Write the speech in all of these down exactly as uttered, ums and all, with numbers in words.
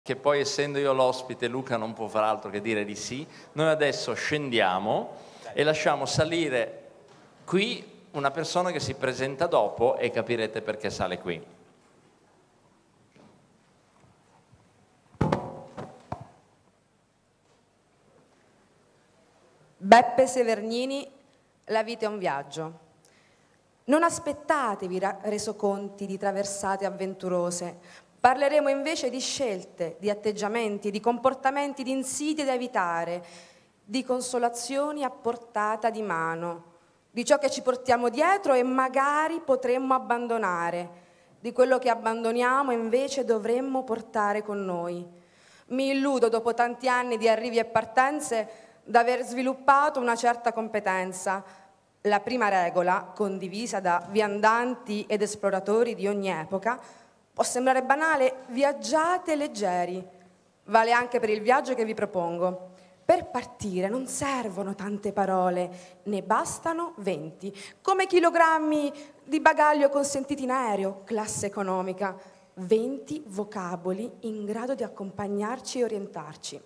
che poi essendo io l'ospite Luca non può far altro che dire di sì. Noi adesso scendiamo e lasciamo salire qui una persona che si presenta dopo e capirete perché sale qui. Beppe Severnini, La vita è un viaggio. Non aspettatevi resoconti di traversate avventurose. Parleremo invece di scelte, di atteggiamenti, di comportamenti, di insidie da evitare, di consolazioni a portata di mano, di ciò che ci portiamo dietro e magari potremmo abbandonare, di quello che abbandoniamo e invece dovremmo portare con noi. Mi illudo, dopo tanti anni di arrivi e partenze, d'aver sviluppato una certa competenza. La prima regola, condivisa da viandanti ed esploratori di ogni epoca, può sembrare banale: viaggiate leggeri. Vale anche per il viaggio che vi propongo. Per partire non servono tante parole, ne bastano venti, come chilogrammi di bagaglio consentiti in aereo, classe economica. venti vocaboli in grado di accompagnarci e orientarci.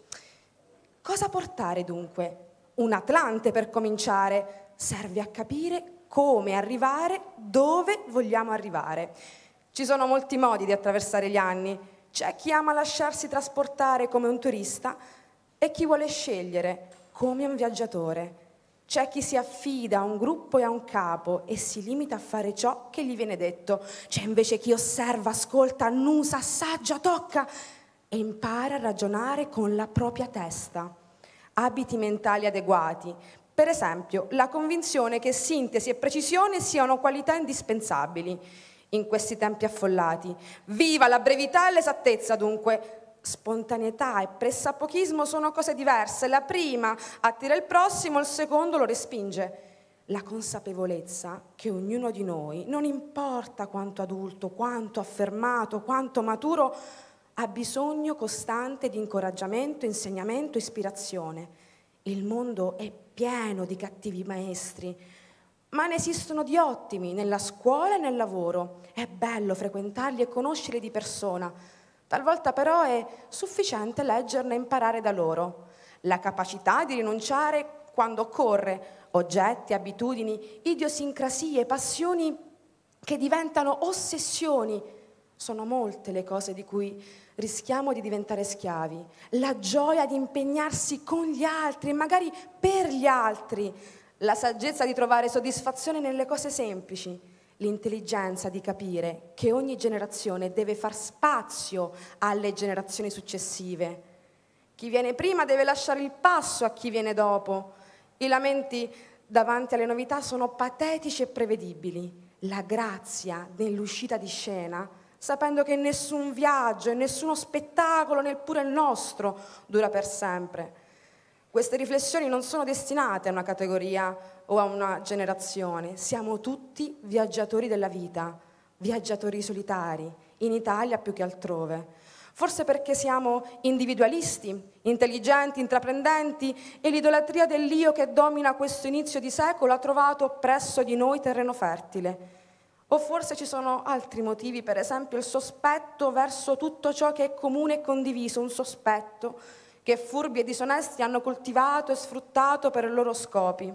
Cosa portare dunque? Un Atlante per cominciare. Serve a capire come arrivare, dove vogliamo arrivare. Ci sono molti modi di attraversare gli anni. C'è chi ama lasciarsi trasportare come un turista e chi vuole scegliere come un viaggiatore. C'è chi si affida a un gruppo e a un capo e si limita a fare ciò che gli viene detto. C'è invece chi osserva, ascolta, annusa, assaggia, tocca e impara a ragionare con la propria testa. Abiti mentali adeguati. Per esempio, la convinzione che sintesi e precisione siano qualità indispensabili in questi tempi affollati. Viva la brevità e l'esattezza, dunque. Spontaneità e pressapochismo sono cose diverse. La prima attira il prossimo, il secondo lo respinge. La consapevolezza che ognuno di noi, non importa quanto adulto, quanto affermato, quanto maturo, ha bisogno costante di incoraggiamento, insegnamento, ispirazione. Il mondo è pieno di cattivi maestri, ma ne esistono di ottimi nella scuola e nel lavoro. È bello frequentarli e conoscerli di persona. Talvolta però è sufficiente leggerne e imparare da loro. La capacità di rinunciare quando occorre, oggetti, abitudini, idiosincrasie, passioni che diventano ossessioni. Sono molte le cose di cui rischiamo di diventare schiavi. La gioia di impegnarsi con gli altri, magari per gli altri. La saggezza di trovare soddisfazione nelle cose semplici, l'intelligenza di capire che ogni generazione deve far spazio alle generazioni successive. Chi viene prima deve lasciare il passo a chi viene dopo. I lamenti davanti alle novità sono patetici e prevedibili. La grazia nell'uscita di scena, sapendo che nessun viaggio e nessuno spettacolo, neppure il nostro, dura per sempre. Queste riflessioni non sono destinate a una categoria o a una generazione. Siamo tutti viaggiatori della vita, viaggiatori solitari, in Italia più che altrove. Forse perché siamo individualisti, intelligenti, intraprendenti e l'idolatria dell'io che domina questo inizio di secolo ha trovato presso di noi terreno fertile. O forse ci sono altri motivi, per esempio il sospetto verso tutto ciò che è comune e condiviso, un sospetto che furbi e disonesti hanno coltivato e sfruttato per i loro scopi.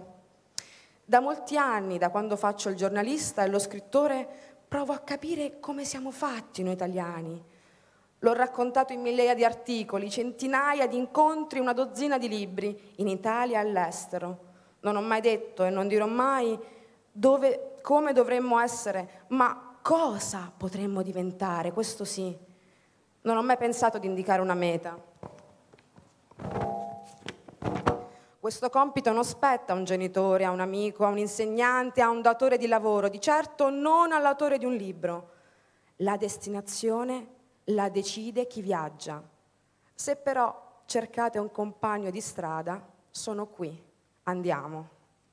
Da molti anni, da quando faccio il giornalista e lo scrittore, provo a capire come siamo fatti noi italiani. L'ho raccontato in migliaia di articoli, centinaia di incontri, una dozzina di libri, in Italia e all'estero. Non ho mai detto e non dirò mai dove, come dovremmo essere, ma cosa potremmo diventare, questo sì. Non ho mai pensato di indicare una meta. Questo compito non spetta a un genitore, a un amico, a un insegnante, a un datore di lavoro, di certo non all'autore di un libro. La destinazione la decide chi viaggia. Se però cercate un compagno di strada, sono qui. Andiamo.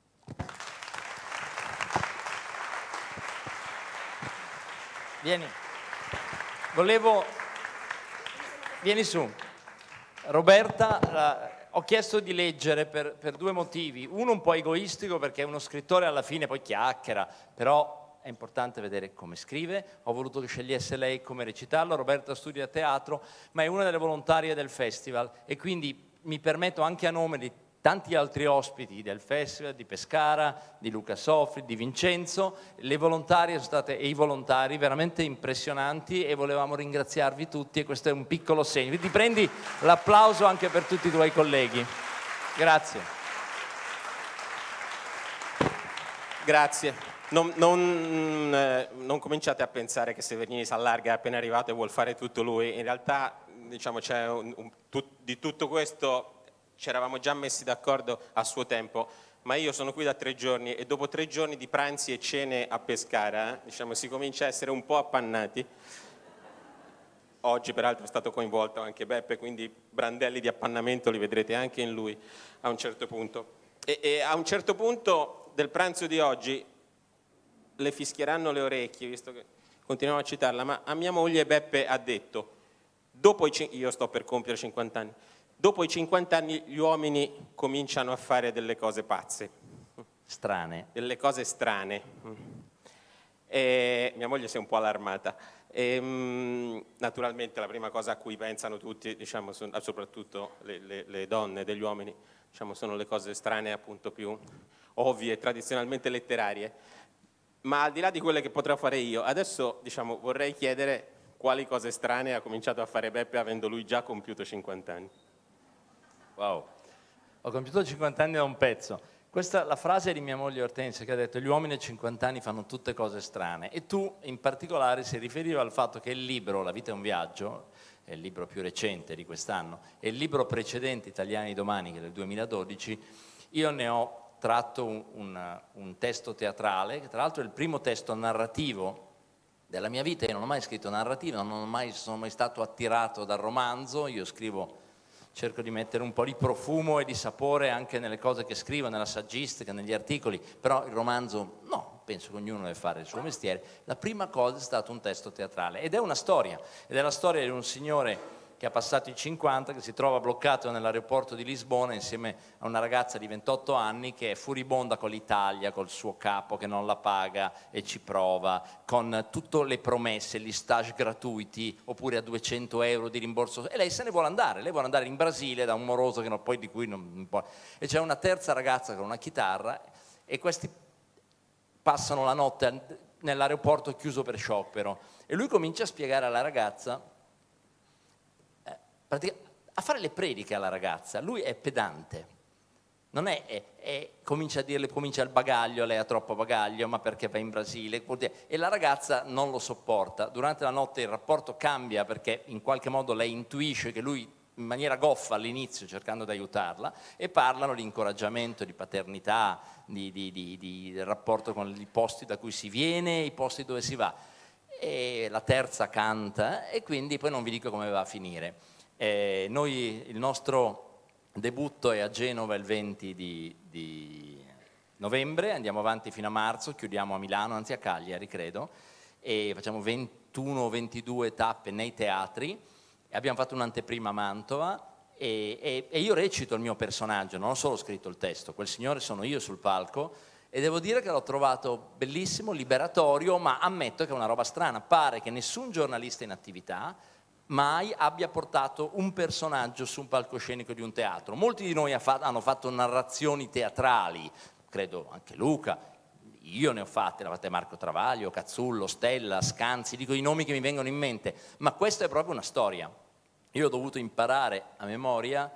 Vieni. Volevo... Vieni su. Roberta, la... ho chiesto di leggere per, per due motivi. Uno un po' egoistico, perché uno scrittore alla fine poi chiacchiera, però è è importante vedere come scrive, ho voluto che scegliesse lei come recitarlo, Roberta studia teatro, ma è una delle volontarie del festival e quindi mi permetto anche a nome di tanti altri ospiti del festival, di Pescara, di Luca Sofri, di Vincenzo, le volontarie sono state, e i volontari veramente impressionanti e volevamo ringraziarvi tutti e questo è un piccolo segno. Ti prendi l'applauso anche per tutti i tuoi colleghi. Grazie. Grazie. Non, non, eh, non cominciate a pensare che Severnini si allarga, è appena arrivato e vuol fare tutto lui. In realtà, diciamo, c'è un, un, tut, di tutto questo ci eravamo già messi d'accordo a suo tempo, ma io sono qui da tre giorni e dopo tre giorni di pranzi e cene a Pescara, eh, diciamo, si comincia a essere un po' appannati. Oggi peraltro è stato coinvolto anche Beppe, quindi brandelli di appannamento li vedrete anche in lui a un certo punto. E, e a un certo punto del pranzo di oggi le fischieranno le orecchie, visto che continuiamo a citarla, ma a mia moglie Beppe ha detto, dopo i, io sto per compiere cinquanta anni, dopo i cinquanta anni gli uomini cominciano a fare delle cose pazze. Strane. Delle cose strane. E mia moglie si è un po' allarmata. E, mh, naturalmente la prima cosa a cui pensano tutti, diciamo, sono, soprattutto le, le, le donne degli uomini, diciamo, sono le cose strane appunto più ovvie, tradizionalmente letterarie. Ma al di là di quelle che potrò fare io, adesso diciamo, vorrei chiedere quali cose strane ha cominciato a fare Beppe avendo lui già compiuto cinquanta anni. Wow, ho compiuto cinquanta anni da un pezzo. Questa la frase di mia moglie Ortensia che ha detto gli uomini a cinquanta anni fanno tutte cose strane e tu in particolare si riferiva al fatto che il libro La vita è un viaggio, è il libro più recente di quest'anno, e il libro precedente Italiani domani che è del duemiladodici, io ne ho tratto un, un, un testo teatrale, che tra l'altro è il primo testo narrativo della mia vita. Io non ho mai scritto narrativa, non ho mai, sono mai stato attirato dal romanzo, io scrivo... cerco di mettere un po' di profumo e di sapore anche nelle cose che scrivo, nella saggistica, negli articoli, però il romanzo no, penso che ognuno deve fare il suo mestiere. La prima cosa è stato un testo teatrale ed è una storia, ed è la storia di un signore che ha passato i cinquanta, che si trova bloccato nell'aeroporto di Lisbona insieme a una ragazza di ventotto anni che è furibonda con l'Italia, col suo capo che non la paga e ci prova, con tutte le promesse, gli stage gratuiti oppure a duecento euro di rimborso, e lei se ne vuole andare, lei vuole andare in Brasile da un moroso che non, poi di cui non, non può. E c'è una terza ragazza con una chitarra e questi passano la notte nell'aeroporto chiuso per sciopero e lui comincia a spiegare alla ragazza a fare le prediche alla ragazza. Lui è pedante, non è, è, è comincia a dirle, comincia il bagaglio, lei ha troppo bagaglio, ma perché va in Brasile, e la ragazza non lo sopporta. Durante la notte il rapporto cambia perché in qualche modo lei intuisce che lui in maniera goffa all'inizio cercando di aiutarla e parlano di incoraggiamento, di paternità, di, di, di, di rapporto con i posti da cui si viene e i posti dove si va. E la terza canta e quindi poi non vi dico come va a finire. Eh, noi, il nostro debutto è a Genova il venti di, di novembre, andiamo avanti fino a marzo, chiudiamo a Milano, anzi a Cagliari credo, e facciamo ventuno o ventidue tappe nei teatri, e abbiamo fatto un'anteprima a Mantova e, e, e io recito il mio personaggio, non ho solo scritto il testo, quel signore sono io sul palco e devo dire che l'ho trovato bellissimo, liberatorio, ma ammetto che è una roba strana, pare che nessun giornalista in attività mai abbia portato un personaggio su un palcoscenico di un teatro. Molti di noi ha fatto, hanno fatto narrazioni teatrali, credo anche Luca, io ne ho fatte, ne ha fatte Marco Travaglio, Cazzullo, Stella, Scanzi, dico i nomi che mi vengono in mente, ma questa è proprio una storia. Io ho dovuto imparare a memoria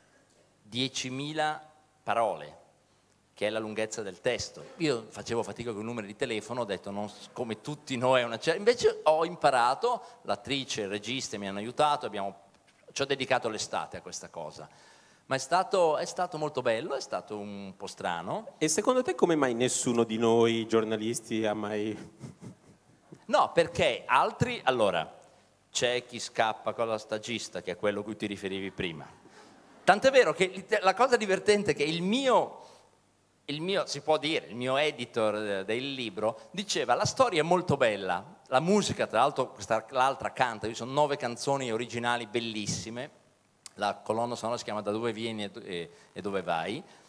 diecimila parole, che è la lunghezza del testo. Io facevo fatica con i numeri di telefono, ho detto, non, come tutti noi, una certa... invece ho imparato, l'attrice, il regista mi hanno aiutato, abbiamo... ci ho dedicato l'estate a questa cosa. Ma è stato, è stato molto bello, è stato un po' strano. E secondo te come mai nessuno di noi giornalisti ha mai... No, perché altri... Allora, c'è chi scappa con la stagista, che è quello a cui ti riferivi prima. Tant'è vero che la cosa divertente è che il mio... Il mio, si può dire, il mio editor del libro diceva la storia è molto bella, la musica tra l'altro l'altra canta, ci sono nove canzoni originali bellissime, la colonna sonora si chiama Da dove vieni e, e, e dove vai,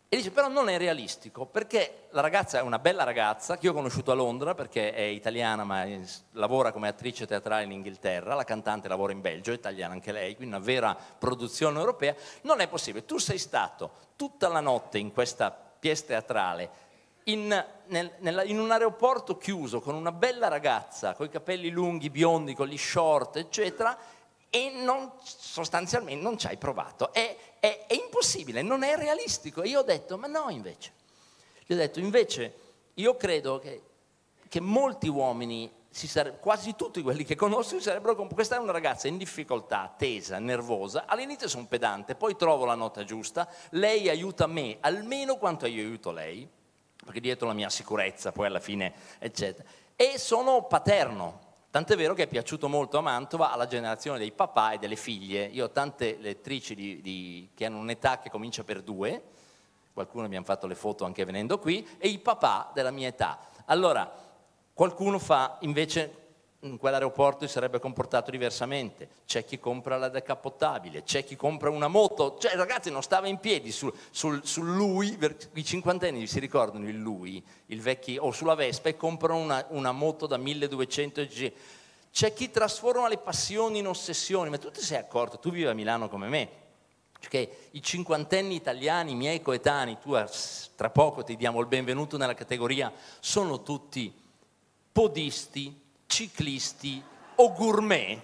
E dice, però non è realistico, perché la ragazza è una bella ragazza, che io ho conosciuto a Londra, perché è italiana, ma è, lavora come attrice teatrale in Inghilterra, la cantante lavora in Belgio, è italiana anche lei, quindi una vera produzione europea. Non è possibile, tu sei stato tutta la notte in questa pièce teatrale, in, nel, nella, in un aeroporto chiuso, con una bella ragazza, con i capelli lunghi, biondi, con gli short, eccetera, e non, sostanzialmente non ci hai provato, è, è, è impossibile, non è realistico. E io ho detto, ma no invece, gli ho detto invece, io credo che, che molti uomini, si sare, quasi tutti quelli che conosco, si sarebbero, questa è una ragazza in difficoltà, tesa, nervosa, all'inizio sono pedante, poi trovo la nota giusta, lei aiuta me almeno quanto io aiuto lei, perché dietro la mia sicurezza, poi alla fine, eccetera, e sono paterno. Tant'è vero che è piaciuto molto a Mantova alla generazione dei papà e delle figlie. Io ho tante lettrici di, di, che hanno un'età che comincia per due, qualcuno abbiamo fatto le foto anche venendo qui, e i papà della mia età. Allora, qualcuno fa, invece, in quell'aeroporto si sarebbe comportato diversamente. C'è chi compra la decappottabile, c'è chi compra una moto. Cioè, ragazzi, non stava in piedi sul, sul, sul lui, i cinquantenni si ricordano il lui, il vecchio, o sulla Vespa, e comprano una, una moto da milleduecento G. C'è chi trasforma le passioni in ossessioni, ma tu ti sei accorto, tu vivi a Milano come me, che i cinquantenni italiani, i miei coetanei, tu tra poco ti diamo il benvenuto nella categoria, sono tutti podisti, ciclisti o gourmet.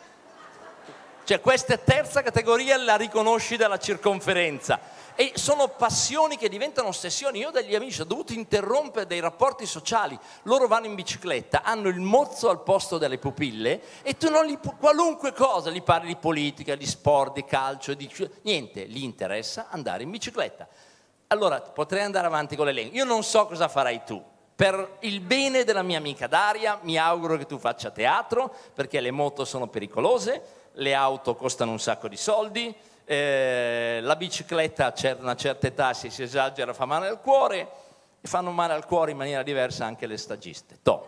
Cioè questa terza categoria la riconosci dalla circonferenza, e sono passioni che diventano ossessioni. Io ho degli amici ho dovuto interrompere dei rapporti sociali, loro vanno in bicicletta, hanno il mozzo al posto delle pupille, e tu non gli, qualunque cosa, gli parli di politica, di sport, di calcio, di niente, gli interessa andare in bicicletta. Allora potrei andare avanti con l'elenco, io non so cosa farai tu. Per il bene della mia amica Daria mi auguro che tu faccia teatro, perché le moto sono pericolose, le auto costano un sacco di soldi, eh, la bicicletta a una certa età, se si esagera, fa male al cuore, e fanno male al cuore in maniera diversa anche le stagiste. Toh.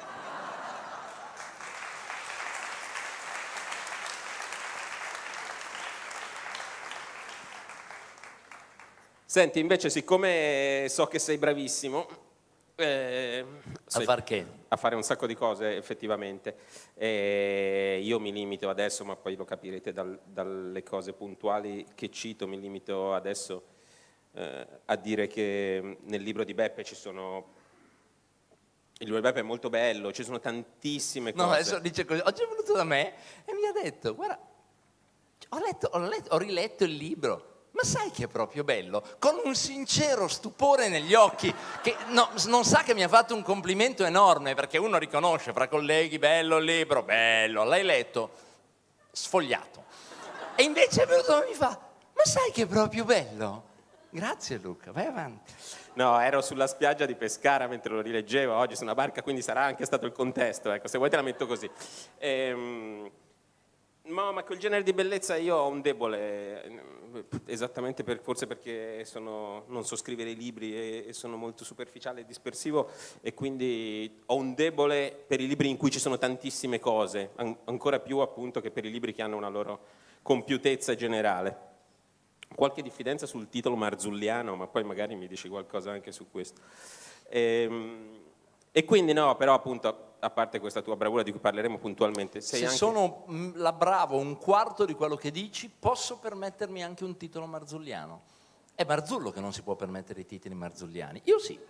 Senti, invece, siccome so che sei bravissimo, Eh, a far che? A fare un sacco di cose, effettivamente. Eh, io mi limito adesso, ma poi lo capirete dal, dalle cose puntuali che cito, mi limito adesso eh, a dire che nel libro di Beppe ci sono... Il libro di Beppe è molto bello, ci sono tantissime cose. No, adesso dice così. Oggi è venuto da me e mi ha detto, guarda, ho, letto, ho, letto, ho riletto il libro. Ma sai che è proprio bello? Con un sincero stupore negli occhi, che no, non sa che mi ha fatto un complimento enorme, perché uno riconosce fra colleghi, bello il libro, bello, l'hai letto? Sfogliato. E invece è venuto e mi fa, ma sai che è proprio bello? Grazie Luca, vai avanti. No, ero sulla spiaggia di Pescara mentre lo rileggevo, oggi su una barca, quindi sarà anche stato il contesto, ecco, se vuoi te la metto così. Ehm... No, ma quel genere di bellezza io ho un debole, esattamente per, forse perché sono, non so scrivere i libri e, e sono molto superficiale e dispersivo, e quindi ho un debole per i libri in cui ci sono tantissime cose, an- ancora più appunto che per i libri che hanno una loro compiutezza generale. Qualche diffidenza sul titolo marzulliano, ma poi magari mi dici qualcosa anche su questo. Ehm, e quindi no, però appunto... a parte questa tua bravura di cui parleremo puntualmente, sei se anche... sono la bravo un quarto di quello che dici, posso permettermi anche un titolo marzulliano. È Marzullo che non si può permettere i titoli marzulliani, io sì.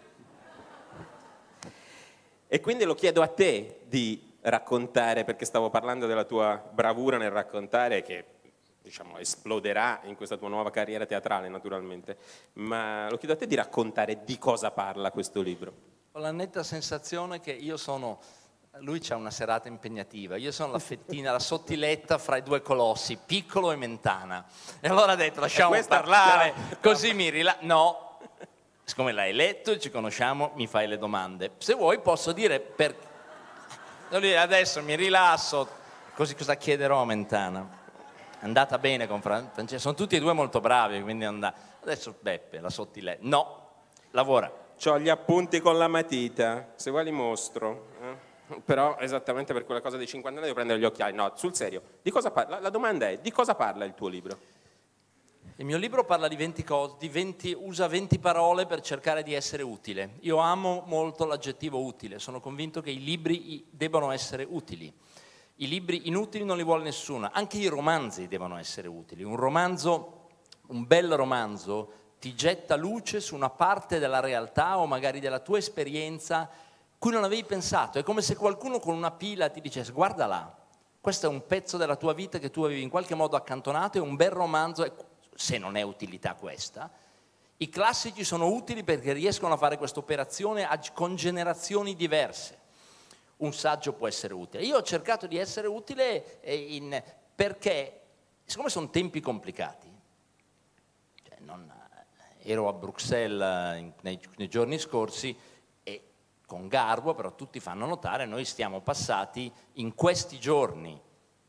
E quindi lo chiedo a te di raccontare, perché stavo parlando della tua bravura nel raccontare, che diciamo esploderà in questa tua nuova carriera teatrale naturalmente, ma lo chiedo a te di raccontare di cosa parla questo libro. Ho la netta sensazione che io sono... Lui c'ha una serata impegnativa, io sono la fettina, la sottiletta fra i due colossi, Piccolo e Mentana. E allora ha detto, lasciamo questa... parlare, no, così mi rilascio. No, siccome l'hai letto e ci conosciamo, mi fai le domande. Se vuoi posso dire, per... adesso mi rilasso, così cosa chiederò a Mentana? È andata bene con Francesco, sono tutti e due molto bravi, quindi è andata. Adesso Beppe, la sottiletta. No, lavora. C'ho gli appunti con la matita, se vuoi li mostro. Eh? Però esattamente per quella cosa dei cinquanta anni devo prendere gli occhiali. No, sul serio, di cosa parla? La domanda è, di cosa parla il tuo libro? Il mio libro parla di venti cose, di venti, usa venti parole per cercare di essere utile. Io amo molto l'aggettivo utile, sono convinto che i libri debbano essere utili. I libri inutili non li vuole nessuno, anche i romanzi devono essere utili. Un romanzo, un bel romanzo, ti getta luce su una parte della realtà o magari della tua esperienza cui non avevi pensato. È come se qualcuno con una pila ti dicesse: guarda là, questo è un pezzo della tua vita che tu avevi in qualche modo accantonato, è un bel romanzo. Se non è utilità questa, i classici sono utili perché riescono a fare questa operazione con generazioni diverse. Un saggio può essere utile. Io ho cercato di essere utile in, perché, siccome sono tempi complicati, cioè non, ero a Bruxelles in, nei, nei giorni scorsi e con garbo, però tutti fanno notare, noi stiamo passati in questi giorni,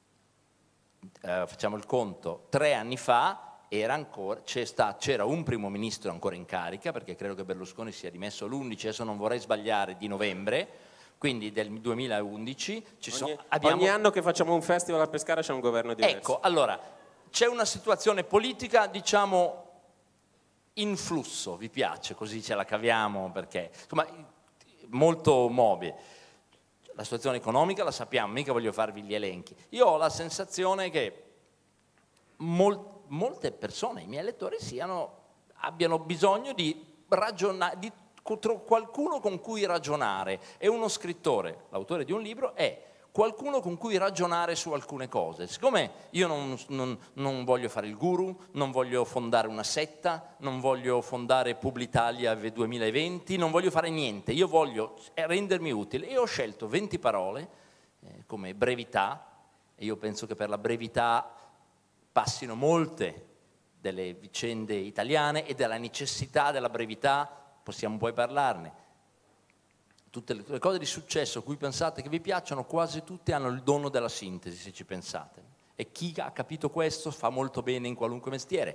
eh, facciamo il conto, tre anni fa, Era ancora, c'era un primo ministro ancora in carica, perché credo che Berlusconi sia dimesso l'undici, adesso non vorrei sbagliare, di novembre, quindi del duemilaundici. Ci ogni, sono, abbiamo... ogni anno che facciamo un festival a Pescara c'è un governo diverso. Ecco, allora, c'è una situazione politica, diciamo, in flusso, vi piace, così ce la caviamo, perché, insomma, molto mobile. La situazione economica la sappiamo, mica voglio farvi gli elenchi. Io ho la sensazione che molti molte persone, i miei lettori, siano, abbiano bisogno di ragionare, di qualcuno con cui ragionare. E uno scrittore, l'autore di un libro, è qualcuno con cui ragionare su alcune cose. Siccome io non, non, non voglio fare il guru, non voglio fondare una setta, non voglio fondare Publitalia duemilaventi, non voglio fare niente, io voglio rendermi utile. E ho scelto venti parole eh, come brevità, e io penso che per la brevità passino molte delle vicende italiane e della necessità della brevità, possiamo poi parlarne. Tutte le cose di successo a cui pensate che vi piacciono, quasi tutte hanno il dono della sintesi, se ci pensate. E chi ha capito questo fa molto bene in qualunque mestiere.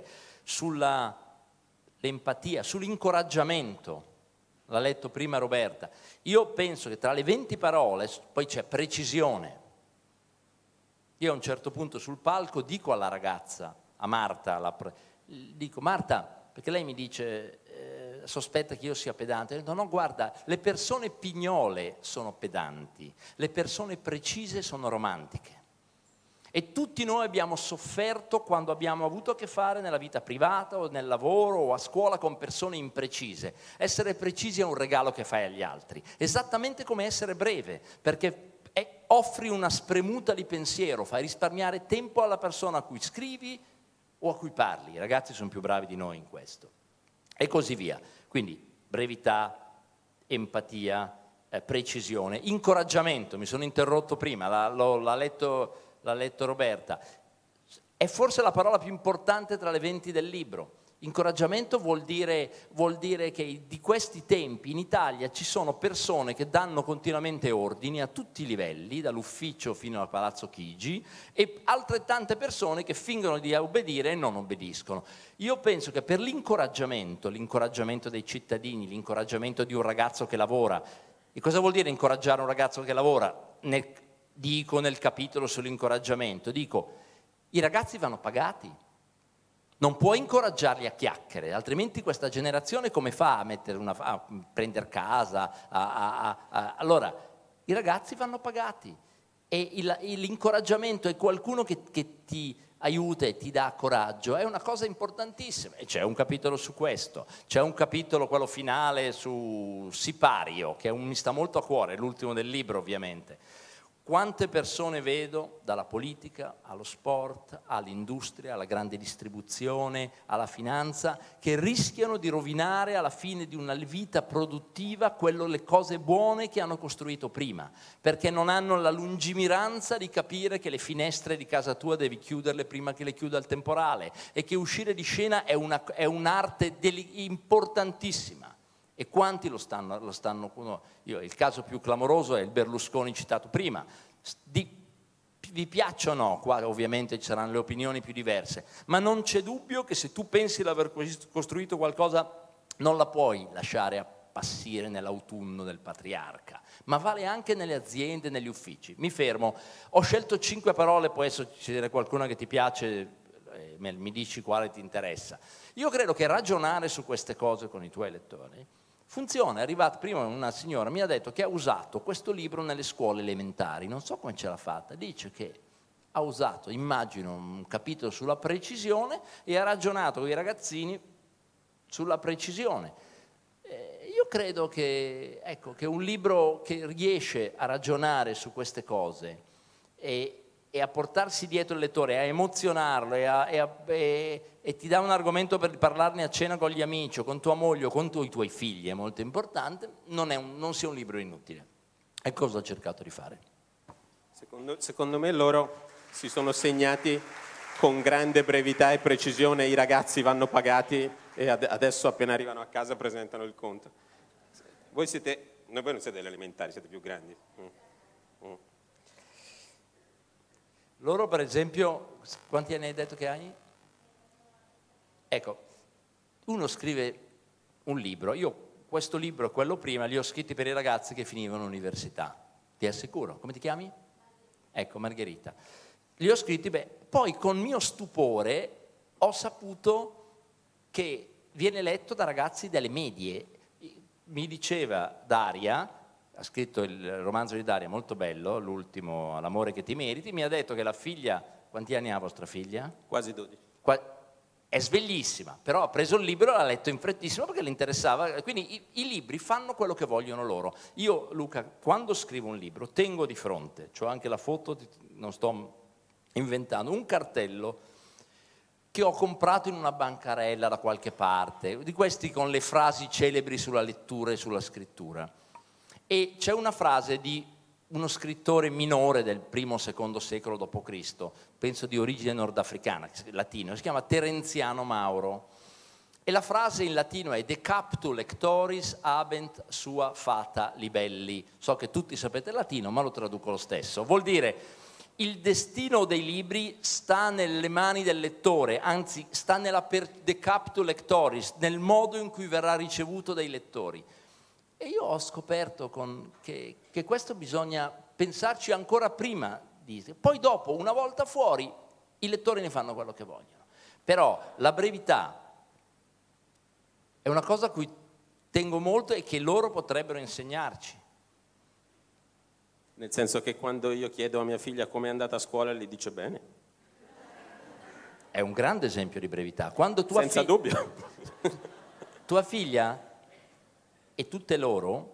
Sull'empatia, sull'incoraggiamento, l'ha letto prima Roberta. Io penso che tra le venti parole poi c'è precisione. Io a un certo punto sul palco dico alla ragazza, a Marta, la, dico: Marta, perché lei mi dice, eh, sospetta che io sia pedante. Io dico: no, guarda, le persone pignole sono pedanti, le persone precise sono romantiche. E tutti noi abbiamo sofferto quando abbiamo avuto a che fare nella vita privata o nel lavoro o a scuola con persone imprecise. Essere precisi è un regalo che fai agli altri, esattamente come essere breve, perché E offri una spremuta di pensiero, fai risparmiare tempo alla persona a cui scrivi o a cui parli. I ragazzi sono più bravi di noi in questo. E così via. Quindi brevità, empatia, eh, precisione, incoraggiamento. Mi sono interrotto prima, l'ha, l'ha, letto, l'ha letto Roberta. È forse la parola più importante tra le venti del libro. Incoraggiamento vuol dire, vuol dire che di questi tempi in Italia ci sono persone che danno continuamente ordini a tutti i livelli, dall'ufficio fino al Palazzo Chigi, e altrettante persone che fingono di obbedire e non obbediscono. Io penso che per l'incoraggiamento, l'incoraggiamento dei cittadini, l'incoraggiamento di un ragazzo che lavora, e cosa vuol dire incoraggiare un ragazzo che lavora? Nel, dico nel capitolo sull'incoraggiamento, dico, i ragazzi vanno pagati. Non puoi incoraggiarli a chiacchiere, altrimenti questa generazione come fa a, mettere una, a prendere casa? A, a, a, a, allora, i ragazzi vanno pagati e il, l'incoraggiamento è qualcuno che, che ti aiuta e ti dà coraggio, è una cosa importantissima. E c'è un capitolo su questo, c'è un capitolo, quello finale, su Sipario, che mi sta molto a cuore, è l'ultimo del libro ovviamente. Quante persone vedo, dalla politica allo sport, all'industria, alla grande distribuzione, alla finanza, che rischiano di rovinare alla fine di una vita produttiva quello, le cose buone che hanno costruito prima, perché non hanno la lungimiranza di capire che le finestre di casa tua devi chiuderle prima che le chiuda il temporale e che uscire di scena è, una, è un'arte deli- importantissima. E quanti lo stanno, lo stanno no, io, il caso più clamoroso è il Berlusconi citato prima. Di, vi piaccia o no? Qua ovviamente ci saranno le opinioni più diverse, ma non c'è dubbio che se tu pensi di aver costruito qualcosa non la puoi lasciare appassire nell'autunno del patriarca, ma vale anche nelle aziende, negli uffici. Mi fermo, ho scelto cinque parole, poi adesso ci sarà qualcuna che ti piace, mi dici quale ti interessa. Io credo che ragionare su queste cose con i tuoi lettori funziona. È arrivata prima una signora, mi ha detto che ha usato questo libro nelle scuole elementari, non so come ce l'ha fatta, dice che ha usato, immagino, un capitolo sulla precisione e ha ragionato con i ragazzini sulla precisione. Eh, io credo che, ecco, che un libro che riesce a ragionare su queste cose e, e a portarsi dietro il lettore, a emozionarlo e, a, e, a, e, e ti dà un argomento per parlarne a cena con gli amici o con tua moglie o con tu, i tuoi figli, è molto importante, non, è un, non sia un libro inutile. E cosa ho cercato di fare? Secondo, secondo me loro si sono segnati con grande brevità e precisione, i ragazzi vanno pagati e ad, adesso appena arrivano a casa presentano il conto. Voi siete, no, voi non siete delle elementari, siete più grandi. Mm. Mm. Loro per esempio, quanti anni hai detto che hai? Ecco, uno scrive un libro, io questo libro e quello prima li ho scritti per i ragazzi che finivano l'università, ti assicuro. Come ti chiami? Ecco, Margherita. Li ho scritti, beh, poi con mio stupore ho saputo che viene letto da ragazzi delle medie. Mi diceva Daria, ha scritto il romanzo di Daria, molto bello, l'ultimo, L'amore che ti meriti, mi ha detto che la figlia, quanti anni ha vostra figlia? Quasi dodici. Qua, è sveglissima, però ha preso il libro e l'ha letto in frettissima perché le interessava, quindi i, i libri fanno quello che vogliono loro. Io, Luca, quando scrivo un libro, tengo di fronte, c'ho anche la foto, non sto inventando, un cartello che ho comprato in una bancarella da qualche parte, di questi con le frasi celebri sulla lettura e sulla scrittura. E c'è una frase di uno scrittore minore del primo o secondo secolo dopo Cristo, penso di origine nordafricana, latino, si chiama Terenziano Mauro. E la frase in latino è De captu lectoris habent sua fata libelli. So che tutti sapete il latino, ma lo traduco lo stesso. Vuol dire il destino dei libri sta nelle mani del lettore, anzi sta nella per de captu lectoris, nel modo in cui verrà ricevuto dai lettori. E io ho scoperto con, che, che questo bisogna pensarci ancora prima, di, poi dopo, una volta fuori, i lettori ne fanno quello che vogliono. Però la brevità è una cosa a cui tengo molto e che loro potrebbero insegnarci. Nel senso che quando io chiedo a mia figlia come è andata a scuola, lei dice bene. È un grande esempio di brevità. Quando tua Senza fi- dubbio. Tua figlia e tutte loro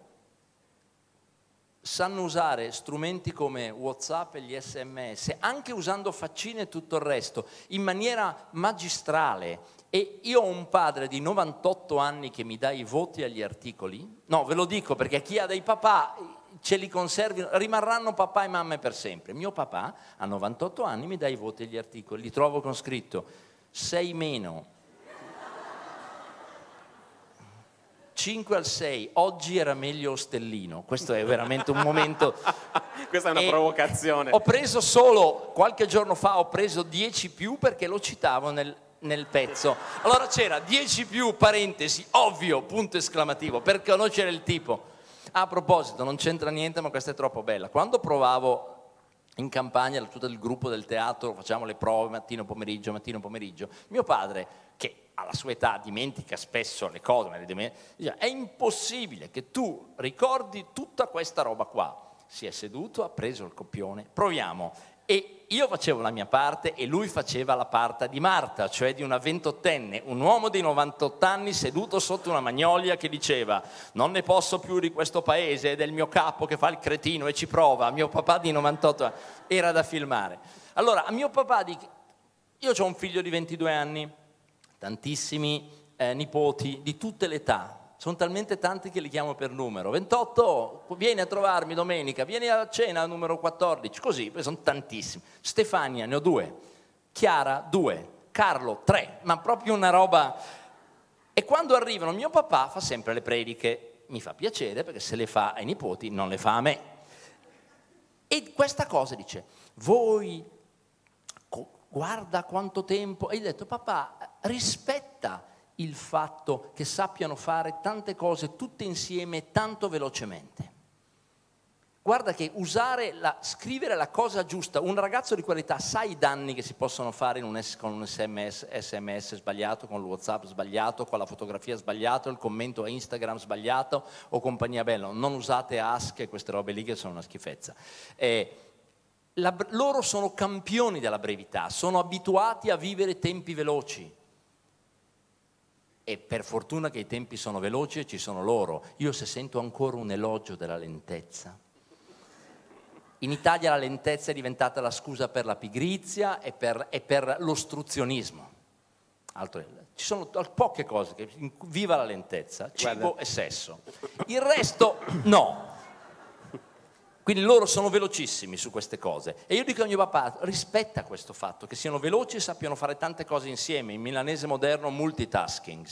sanno usare strumenti come WhatsApp e gli S M S, anche usando faccine e tutto il resto, in maniera magistrale. E io ho un padre di novantotto anni che mi dà i voti agli articoli. No, ve lo dico perché chi ha dei papà ce li conservi, rimarranno papà e mamme per sempre. Mio papà a novantotto anni mi dà i voti agli articoli, li trovo con scritto sei meno, cinque al sei, oggi era meglio Ostellino. Questo è veramente un momento. Questa è una e provocazione. Ho preso solo, qualche giorno fa ho preso dieci più perché lo citavo nel, nel pezzo. Allora c'era dieci più, parentesi, ovvio, punto esclamativo, per conoscere il tipo. A proposito, non c'entra niente, ma questa è troppo bella. Quando provavo in campagna, tutto il gruppo del teatro, facciamo le prove mattino pomeriggio, mattino pomeriggio, mio padre, che alla sua età dimentica spesso le cose, ma le dimentica, è impossibile che tu ricordi tutta questa roba qua. Si è seduto, ha preso il copione, proviamo. E io facevo la mia parte e lui faceva la parte di Marta, cioè di una ventottenne, un uomo di novantotto anni seduto sotto una magnolia che diceva non ne posso più di questo paese, è del mio capo che fa il cretino e ci prova. Mio papà di novantotto anni, era da filmare. Allora, a mio papà, di... io ho un figlio di ventidue anni, tantissimi eh, nipoti di tutte le età. Sono talmente tanti che li chiamo per numero. ventotto, vieni a trovarmi domenica, vieni a cena numero quattordici, così, sono tantissimi. Stefania, ne ho due. Chiara, due. Carlo, tre. Ma proprio una roba. E quando arrivano, mio papà fa sempre le prediche. Mi fa piacere, perché se le fa ai nipoti, non le fa a me. E questa cosa dice, voi, guarda quanto tempo. E gli ho detto, papà, rispetta il fatto che sappiano fare tante cose tutte insieme tanto velocemente. Guarda che usare, la, scrivere la cosa giusta, un ragazzo di qualità sa i danni che si possono fare in un S, con un sms, sms sbagliato, con il WhatsApp sbagliato, con la fotografia sbagliato, il commento a Instagram sbagliato o compagnia bella. Non usate Ask e queste robe lì che sono una schifezza. Eh, la, loro sono campioni della brevità, sono abituati a vivere tempi veloci. E per fortuna che i tempi sono veloci e ci sono loro. Io se sento ancora un elogio della lentezza. In Italia la lentezza è diventata la scusa per la pigrizia e per, e per l'ostruzionismo. Altro, ci sono poche cose che viva la lentezza, cibo Guarda. e sesso. Il resto no. Quindi loro sono velocissimi su queste cose. E io dico a mio papà, rispetta questo fatto, che siano veloci e sappiano fare tante cose insieme. In milanese moderno multitasking.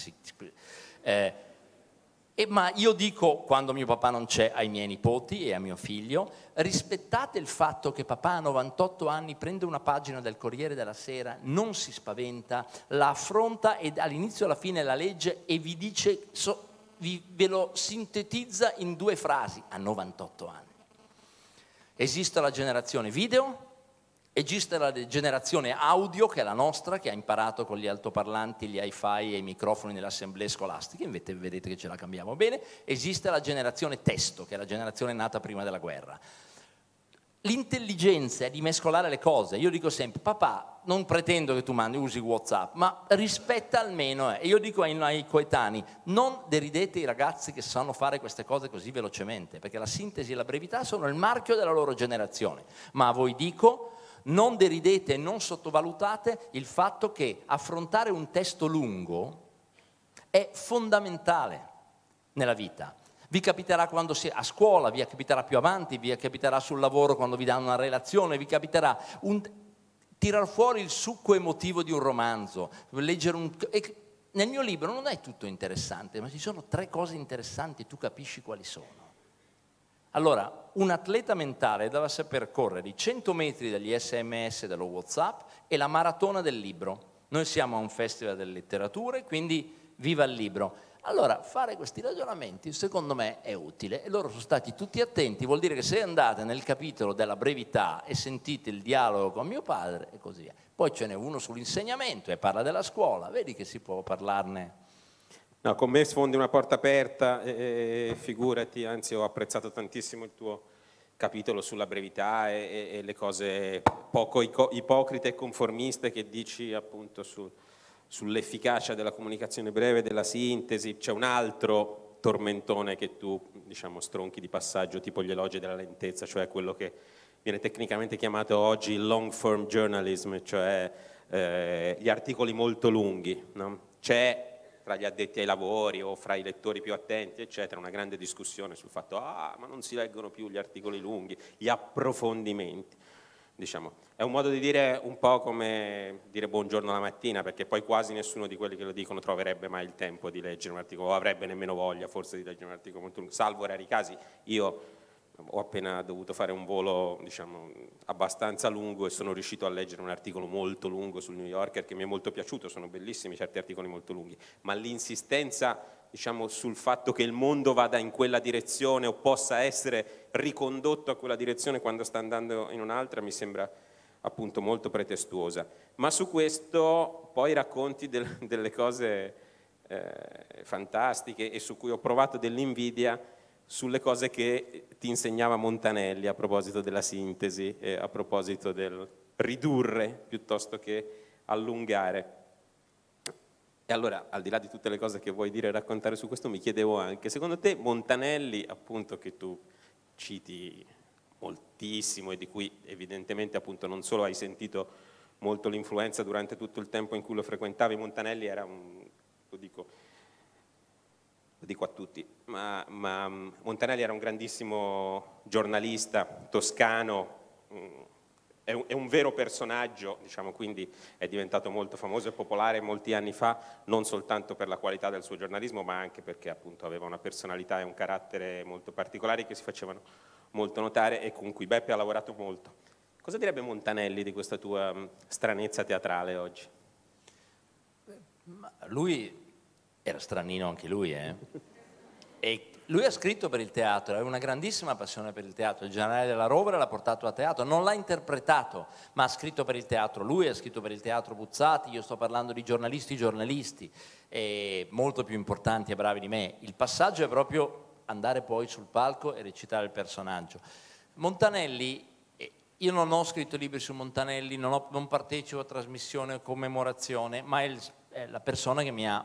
Eh, E, ma io dico, quando mio papà non c'è, ai miei nipoti e a mio figlio, rispettate il fatto che papà a novantotto anni prende una pagina del Corriere della Sera, non si spaventa, la affronta e all'inizio e alla fine la legge e vi dice, so, vi, ve lo sintetizza in due frasi, a novantotto anni. Esiste la generazione video, esiste la generazione audio, che è la nostra, che ha imparato con gli altoparlanti, gli hi-fi e i microfoni nelle assemblee scolastiche, invece vedete che ce la cambiamo bene. Esiste la generazione testo, che è la generazione nata prima della guerra. L'intelligenza è di mescolare le cose. Io dico sempre, papà, non pretendo che tu mandi, usi WhatsApp, ma rispetta almeno. E io dico ai, ai coetanei, non deridete i ragazzi che sanno fare queste cose così velocemente, perché la sintesi e la brevità sono il marchio della loro generazione. Ma a voi dico, non deridete e non sottovalutate il fatto che affrontare un testo lungo è fondamentale nella vita. Vi capiterà quando si è a scuola, vi capiterà più avanti, vi capiterà sul lavoro quando vi danno una relazione, vi capiterà un, tirar fuori il succo emotivo di un romanzo, leggere un... E nel mio libro non è tutto interessante, ma ci sono tre cose interessanti, tu capisci quali sono. Allora, un atleta mentale deve saper correre i cento metri degli sms dello WhatsApp e la maratona del libro. Noi siamo a un festival delle letterature, quindi viva il libro. Allora, fare questi ragionamenti secondo me è utile e loro sono stati tutti attenti, vuol dire che se andate nel capitolo della brevità e sentite il dialogo con mio padre e così via. Poi ce n'è uno sull'insegnamento e parla della scuola, vedi che si può parlarne. No, con me sfondi una porta aperta, e figurati, anzi ho apprezzato tantissimo il tuo capitolo sulla brevità e, e le cose poco ipocrite e conformiste che dici appunto su, sull'efficacia della comunicazione breve, della sintesi. C'è un altro tormentone che tu, diciamo, stronchi di passaggio, tipo gli elogi della lentezza, cioè quello che viene tecnicamente chiamato oggi long form journalism, cioè eh, gli articoli molto lunghi, no? C'è fra gli addetti ai lavori o fra i lettori più attenti, eccetera, una grande discussione sul fatto ah, ma non si leggono più gli articoli lunghi, gli approfondimenti. Diciamo, è un modo di dire un po' come dire buongiorno la mattina, perché poi quasi nessuno di quelli che lo dicono troverebbe mai il tempo di leggere un articolo, o avrebbe nemmeno voglia forse di leggere un articolo molto lungo, salvo rari casi. Io ho appena dovuto fare un volo, diciamo, abbastanza lungo e sono riuscito a leggere un articolo molto lungo sul New Yorker che mi è molto piaciuto, sono bellissimi certi articoli molto lunghi, ma l'insistenza, diciamo, sul fatto che il mondo vada in quella direzione o possa essere ricondotto a quella direzione quando sta andando in un'altra mi sembra appunto molto pretestuosa. Ma su questo poi racconti del, delle cose eh, fantastiche e su cui ho provato dell'invidia sulle cose che ti insegnava Montanelli a proposito della sintesi e a proposito del ridurre piuttosto che allungare. E allora, al di là di tutte le cose che vuoi dire e raccontare su questo, mi chiedevo anche, secondo te Montanelli, appunto, che tu citi moltissimo e di cui evidentemente appunto non solo hai sentito molto l'influenza durante tutto il tempo in cui lo frequentavi, Montanelli era un, lo dico, lo dico a tutti, ma, ma Montanelli era un grandissimo giornalista toscano, è un, è un vero personaggio, diciamo, quindi è diventato molto famoso e popolare molti anni fa, non soltanto per la qualità del suo giornalismo, ma anche perché appunto aveva una personalità e un carattere molto particolari che si facevano molto notare e con cui Beppe ha lavorato molto. Cosa direbbe Montanelli di questa tua stranezza teatrale oggi? Ma lui era stranino anche lui, eh? E lui ha scritto per il teatro, ha una grandissima passione per il teatro, il generale della Rovere l'ha portato a teatro, non l'ha interpretato, ma ha scritto per il teatro lui, ha scritto per il teatro Buzzati, io sto parlando di giornalisti giornalisti, eh, molto più importanti e bravi di me. Il passaggio è proprio andare poi sul palco e recitare il personaggio. Montanelli, eh, io non ho scritto libri su Montanelli, non, ho, non partecipo a trasmissione o commemorazione, ma è, il, è la persona che mi ha...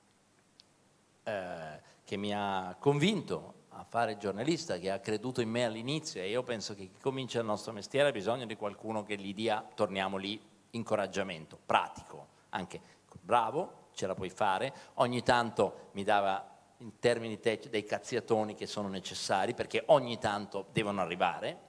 Eh, che mi ha convinto a fare il giornalista, che ha creduto in me all'inizio, e io penso che chi comincia il nostro mestiere ha bisogno di qualcuno che gli dia, torniamo lì, incoraggiamento, pratico, anche bravo, ce la puoi fare, ogni tanto mi dava in termini tecnici dei cazziatoni che sono necessari, perché ogni tanto devono arrivare,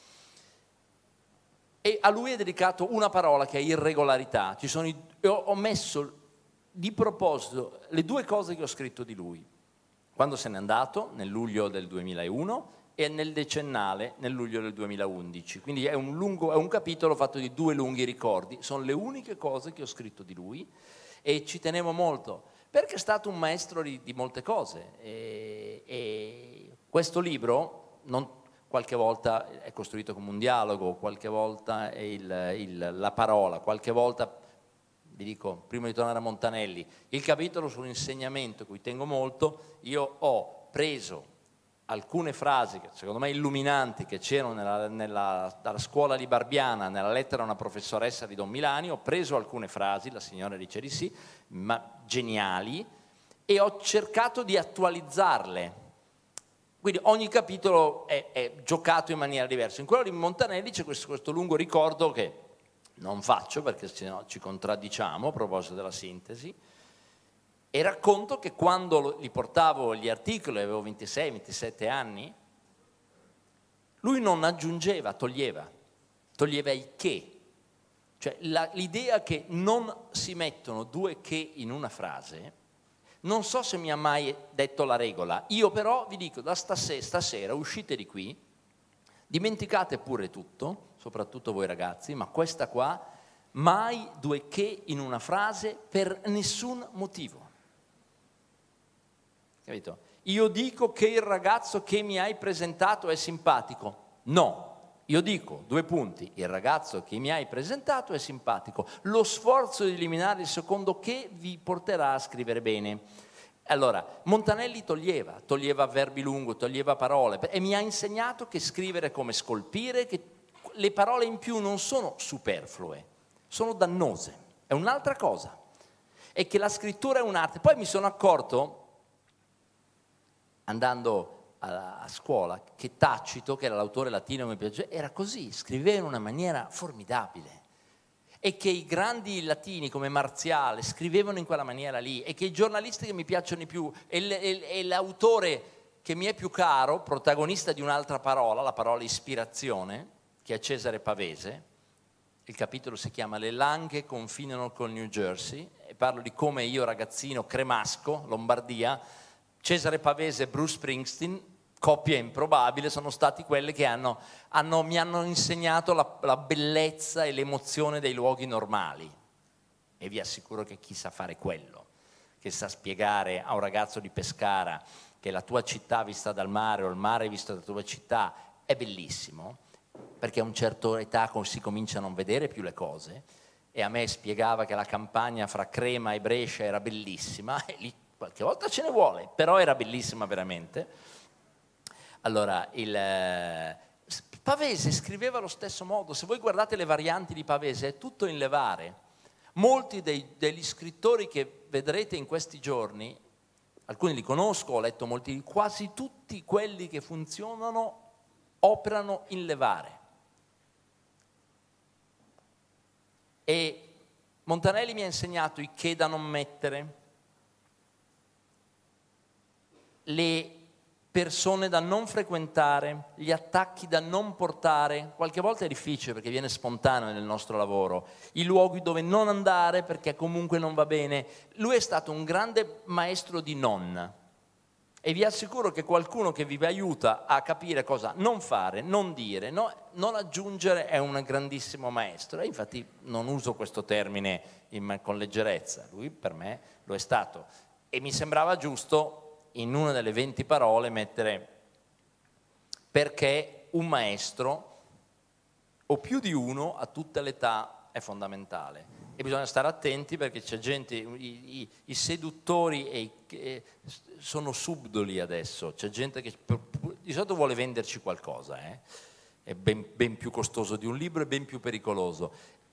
e a lui è dedicato una parola che è irregolarità. Ci sono i, ho messo di proposito le due cose che ho scritto di lui, quando se n'è andato, nel luglio del duemilauno, e nel decennale, nel luglio del duemilaundici. Quindi è un, lungo, è un capitolo fatto di due lunghi ricordi. Sono le uniche cose che ho scritto di lui e ci tenevo molto, perché è stato un maestro di, di molte cose. E, e questo libro, non, qualche volta è costruito come un dialogo, qualche volta è il, il, la parola, qualche volta... Vi dico, prima di tornare a Montanelli, il capitolo sull'insegnamento, cui tengo molto, io ho preso alcune frasi, che secondo me illuminanti, che c'erano nella, nella, dalla scuola di Barbiana, nella lettera a una professoressa di Don Milani, ho preso alcune frasi, la signora dice di sì, ma geniali, e ho cercato di attualizzarle. Quindi ogni capitolo è, è giocato in maniera diversa. In quello di Montanelli c'è questo, questo lungo ricordo che non faccio perché sennò ci contraddiciamo a proposito della sintesi, e racconto che quando gli portavo gli articoli, avevo ventisei ventisette anni, lui non aggiungeva, toglieva, toglieva i che. Cioè l'idea che non si mettono due che in una frase, non so se mi ha mai detto la regola, io però vi dico, da stasera, stasera uscite di qui, dimenticate pure tutto, soprattutto voi ragazzi, ma questa qua, mai due che in una frase per nessun motivo. Capito? Io dico che il ragazzo che mi hai presentato è simpatico. No, io dico, due punti, il ragazzo che mi hai presentato è simpatico. Lo sforzo di eliminare il secondo che vi porterà a scrivere bene. Allora, Montanelli toglieva, toglieva verbi lungo, toglieva parole, e mi ha insegnato che scrivere è come scolpire, che le parole in più non sono superflue, sono dannose, è un'altra cosa, e che la scrittura è un'arte. Poi mi sono accorto, andando a, a scuola, che Tacito, che era l'autore latino che mi piaceva, era così, scriveva in una maniera formidabile, e che i grandi latini come Marziale scrivevano in quella maniera lì, e che i giornalisti che mi piacciono di più, e, e, e l'autore che mi è più caro, protagonista di un'altra parola, la parola ispirazione, che è Cesare Pavese. Il capitolo si chiama Le Langhe confinano col New Jersey, e parlo di come io, ragazzino cremasco, Lombardia, Cesare Pavese e Bruce Springsteen, coppia improbabile, sono stati quelli che hanno, hanno, mi hanno insegnato la, la bellezza e l'emozione dei luoghi normali. E vi assicuro che chi sa fare quello, che sa spiegare a un ragazzo di Pescara che la tua città vista dal mare o il mare visto dalla tua città è bellissimo, perché a una certa età si comincia a non vedere più le cose, e a me spiegava che la campagna fra Crema e Brescia era bellissima, e lì qualche volta ce ne vuole, però era bellissima veramente. Allora, il, eh, Pavese scriveva allo stesso modo. Se voi guardate le varianti di Pavese è tutto in levare. Molti dei, degli scrittori che vedrete in questi giorni, alcuni li conosco, ho letto molti, quasi tutti quelli che funzionano operano in levare. E Montanelli mi ha insegnato i che da non mettere, le persone da non frequentare, gli attacchi da non portare, qualche volta è difficile perché viene spontaneo nel nostro lavoro, i luoghi dove non andare perché comunque non va bene. Lui è stato un grande maestro di non, e vi assicuro che qualcuno che vi aiuta a capire cosa non fare, non dire, no, non aggiungere è un grandissimo maestro. E infatti non uso questo termine in, con leggerezza, lui per me lo è stato, e mi sembrava giusto in una delle venti parole mettere perché un maestro o più di uno a tutte le età è fondamentale. E bisogna stare attenti perché c'è gente, i, i, i seduttori e i, e sono subdoli adesso, c'è gente che di solito vuole venderci qualcosa, eh? È ben, ben più costoso di un libro e ben più pericoloso.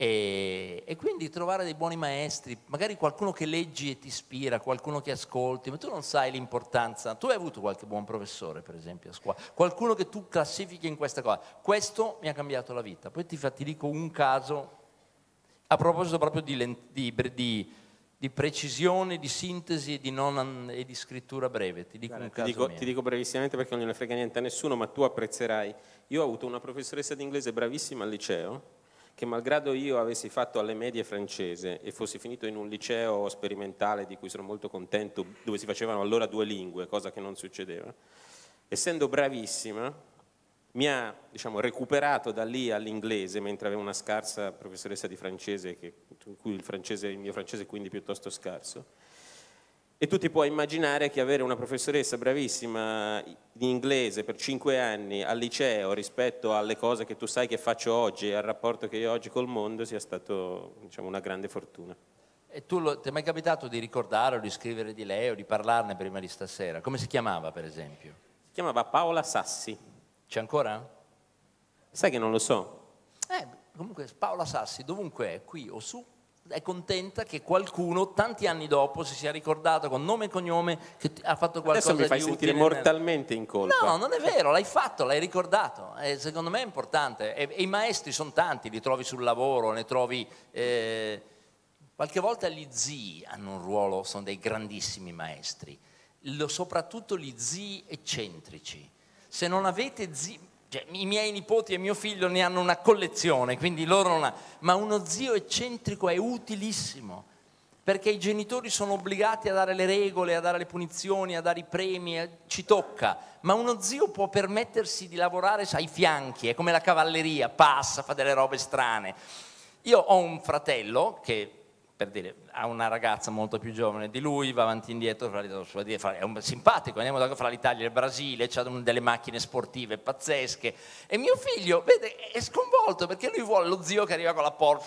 E, e quindi trovare dei buoni maestri, magari qualcuno che leggi e ti ispira, qualcuno che ascolti, ma tu non sai l'importanza. Tu hai avuto qualche buon professore, per esempio, a scuola, qualcuno che tu classifichi in questa cosa. Questo mi ha cambiato la vita. Poi ti, ti dico un caso, a proposito proprio di, di, di, di precisione, di sintesi e di, non, e di scrittura breve. Ti dico, Guarda, un ti, caso dico mio. ti dico brevissimamente perché non ne frega niente a nessuno, ma tu apprezzerai. Io ho avuto una professoressa di inglese bravissima al liceo, che malgrado io avessi fatto alle medie francese e fossi finito in un liceo sperimentale di cui sono molto contento, dove si facevano allora due lingue, cosa che non succedeva, essendo bravissima mi ha, diciamo, recuperato da lì all'inglese, mentre avevo una scarsa professoressa di francese, che, in cui il, francese, il mio francese è quindi piuttosto scarso. E tu ti puoi immaginare che avere una professoressa bravissima di inglese per cinque anni al liceo rispetto alle cose che tu sai che faccio oggi e al rapporto che io ho oggi col mondo sia stato, diciamo, una grande fortuna. E tu lo, ti è mai capitato di ricordare o di scrivere di lei o di parlarne prima di stasera? Come si chiamava, per esempio? Si chiamava Paola Sassi. C'è ancora? Sai che non lo so. Eh, comunque Paola Sassi, dovunque è, qui o su, è contenta che qualcuno tanti anni dopo si sia ricordato con nome e cognome che ha fatto qualcosa Adesso mi fai di sentire utile mortalmente in colpa. No, non è vero, l'hai fatto, l'hai ricordato, e secondo me è importante. E, e i maestri sono tanti, li trovi sul lavoro, ne trovi... Eh, qualche volta gli zii hanno un ruolo, sono dei grandissimi maestri, Lo, soprattutto gli zii eccentrici. Se non avete zii... Cioè, i miei nipoti e mio figlio ne hanno una collezione, quindi loro non hanno... Ma uno zio eccentrico è utilissimo, perché i genitori sono obbligati a dare le regole, a dare le punizioni, a dare i premi, eh, ci tocca. Ma uno zio può permettersi di lavorare ai fianchi, è come la cavalleria, passa, fa delle robe strane. Io ho un fratello che... per dire, ha una ragazza molto più giovane di lui, va avanti e indietro, è un simpatico, andiamo fra l'Italia e il Brasile, ha delle macchine sportive pazzesche e mio figlio, vede, è sconvolto perché lui vuole lo zio che arriva con la Porsche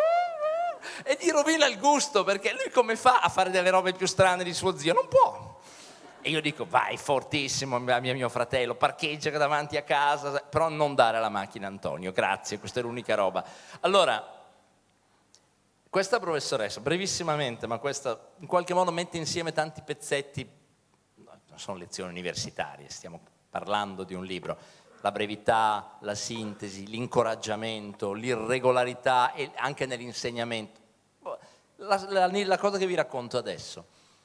e gli rovina il gusto, perché lui come fa a fare delle robe più strane di suo zio? Non può. E io dico, vai fortissimo, mio, mio fratello, parcheggia davanti a casa, però non dare la macchina a Antonio, grazie, questa è l'unica roba. Allora, questa professoressa, brevissimamente, ma questa in qualche modo mette insieme tanti pezzetti, non sono lezioni universitarie, stiamo parlando di un libro, la brevità, la sintesi, l'incoraggiamento, l'irregolarità e anche nell'insegnamento. La, la, la cosa che vi racconto adesso.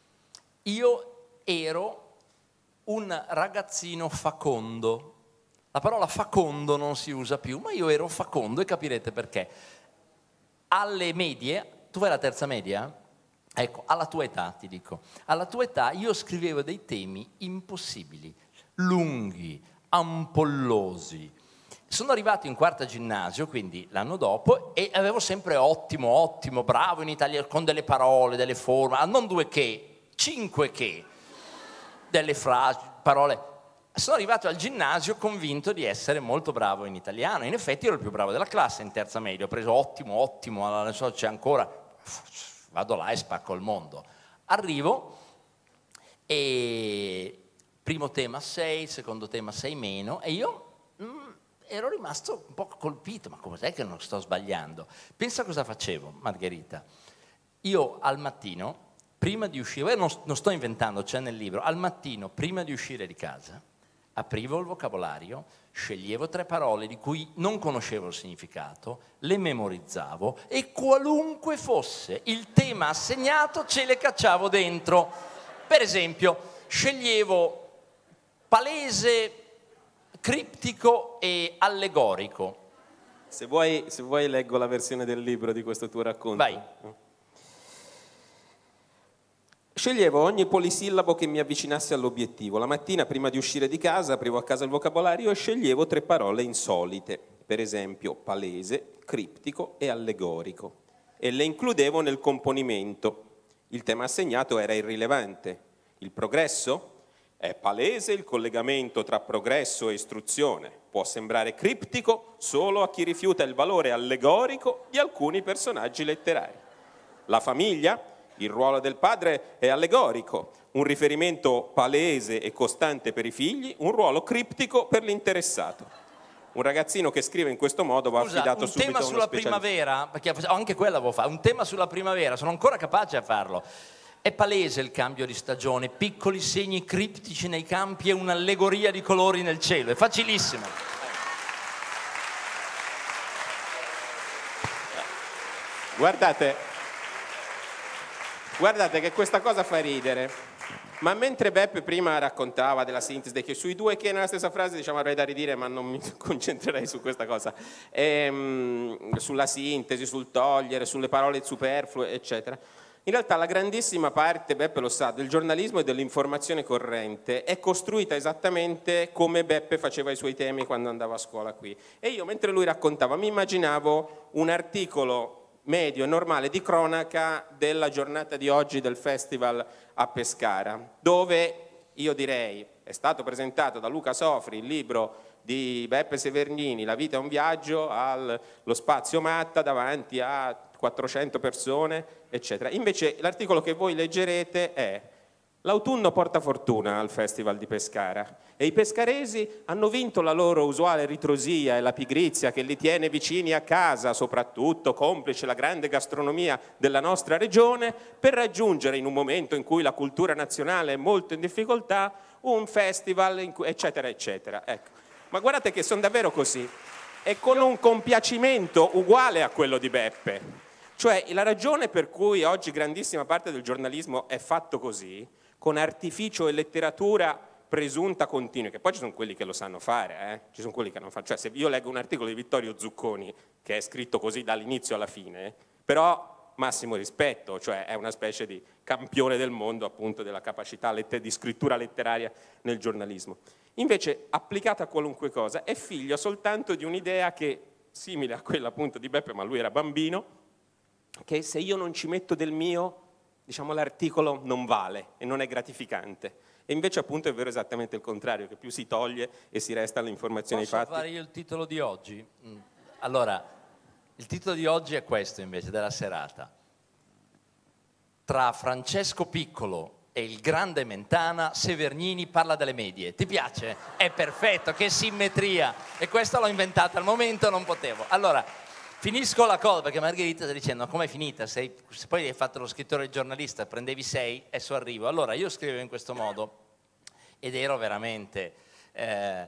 Io ero un ragazzino facondo, la parola facondo non si usa più, ma io ero facondo e capirete perché. Alle medie, tu vai alla terza media? Ecco, alla tua età ti dico, alla tua età io scrivevo dei temi impossibili, lunghi, ampollosi. Sono arrivato in quarta ginnasio, quindi l'anno dopo, e avevo sempre ottimo, ottimo, bravo in italiano, con delle parole, delle forme, non due che, cinque che, delle frasi, parole. Sono arrivato al ginnasio convinto di essere molto bravo in italiano, in effetti ero il più bravo della classe in terza media, ho preso ottimo, ottimo, non so, c'è ancora, vado là e spacco il mondo. Arrivo e primo tema sei, secondo tema sei meno, e io mm, ero rimasto un po' colpito, ma cos'è che non sto sbagliando? Pensa cosa facevo, Margherita. Io al mattino, prima di uscire, non, non sto inventando, c'è nel libro, al mattino, prima di uscire di casa, aprivo il vocabolario, sceglievo tre parole di cui non conoscevo il significato, le memorizzavo e qualunque fosse il tema assegnato ce le cacciavo dentro. Per esempio, sceglievo palese, criptico e allegorico. Se vuoi, se vuoi leggo la versione del libro di questo tuo racconto. Vai. Sceglievo ogni polisillabo che mi avvicinasse all'obiettivo. La mattina, prima di uscire di casa, aprivo a casa il vocabolario e sceglievo tre parole insolite, per esempio palese, criptico e allegorico, e le includevo nel componimento. Il tema assegnato era irrilevante. Il progresso? È palese il collegamento tra progresso e istruzione. Può sembrare criptico solo a chi rifiuta il valore allegorico di alcuni personaggi letterari. La famiglia, il ruolo del padre è allegorico, un riferimento palese e costante per i figli, un ruolo criptico per l'interessato. Un ragazzino che scrive in questo modo va Scusa, affidato un subito tema a uno sulla specialista. primavera, perché anche quella avevo fatto, un tema sulla primavera, sono ancora capace a farlo. È palese il cambio di stagione, piccoli segni criptici nei campi e un'allegoria di colori nel cielo, è facilissimo. Guardate, guardate che questa cosa fa ridere. Ma mentre Beppe prima raccontava della sintesi, che sui due che nella stessa frase diciamo avrei da ridire, ma non mi concentrerei su questa cosa, ehm, sulla sintesi, sul togliere, sulle parole superflue, eccetera. In realtà la grandissima parte, Beppe lo sa, del giornalismo e dell'informazione corrente è costruita esattamente come Beppe faceva i suoi temi quando andava a scuola qui. E io, mentre lui raccontava, mi immaginavo un articolo medio e normale di cronaca della giornata di oggi del festival a Pescara, dove io direi è stato presentato da Luca Sofri il libro di Beppe Severnini, La vita è un viaggio, allo Spazio Matta davanti a quattrocento persone, eccetera. Invece l'articolo che voi leggerete è: l'autunno porta fortuna al Festival di Pescara e i pescaresi hanno vinto la loro usuale ritrosia e la pigrizia che li tiene vicini a casa, soprattutto complice la grande gastronomia della nostra regione, per raggiungere in un momento in cui la cultura nazionale è molto in difficoltà un festival, in cui, eccetera, eccetera. Ecco. Ma guardate che sono davvero così, e con un compiacimento uguale a quello di Beppe. Cioè la ragione per cui oggi grandissima parte del giornalismo è fatto così, con artificio e letteratura presunta continua, che poi ci sono quelli che lo sanno fare, eh? Ci sono quelli che non fanno. Cioè se io leggo un articolo di Vittorio Zucconi, che è scritto così dall'inizio alla fine, però massimo rispetto, cioè è una specie di campione del mondo appunto della capacità di scrittura letteraria nel giornalismo. Invece, applicata a qualunque cosa, è figlio soltanto di un'idea che, simile a quella appunto di Beppe, ma lui era bambino, che se io non ci metto del mio, diciamo, l'articolo non vale e non è gratificante. E invece appunto è vero esattamente il contrario, che più si toglie e si resta all'informazione ai fatti. Posso fare io il titolo di oggi? Allora, il titolo di oggi è questo invece, della serata. Tra Francesco Piccolo e il grande Mentana, Severnini parla delle medie. Ti piace? È perfetto, che simmetria! E questo l'ho inventata al momento, non potevo. Allora, finisco la cosa, perché Margherita sta dicendo: com'è finita? Sei, se poi hai fatto lo scrittore e giornalista, prendevi sei, adesso arrivo. Allora, io scrivevo in questo modo, ed ero veramente... Eh,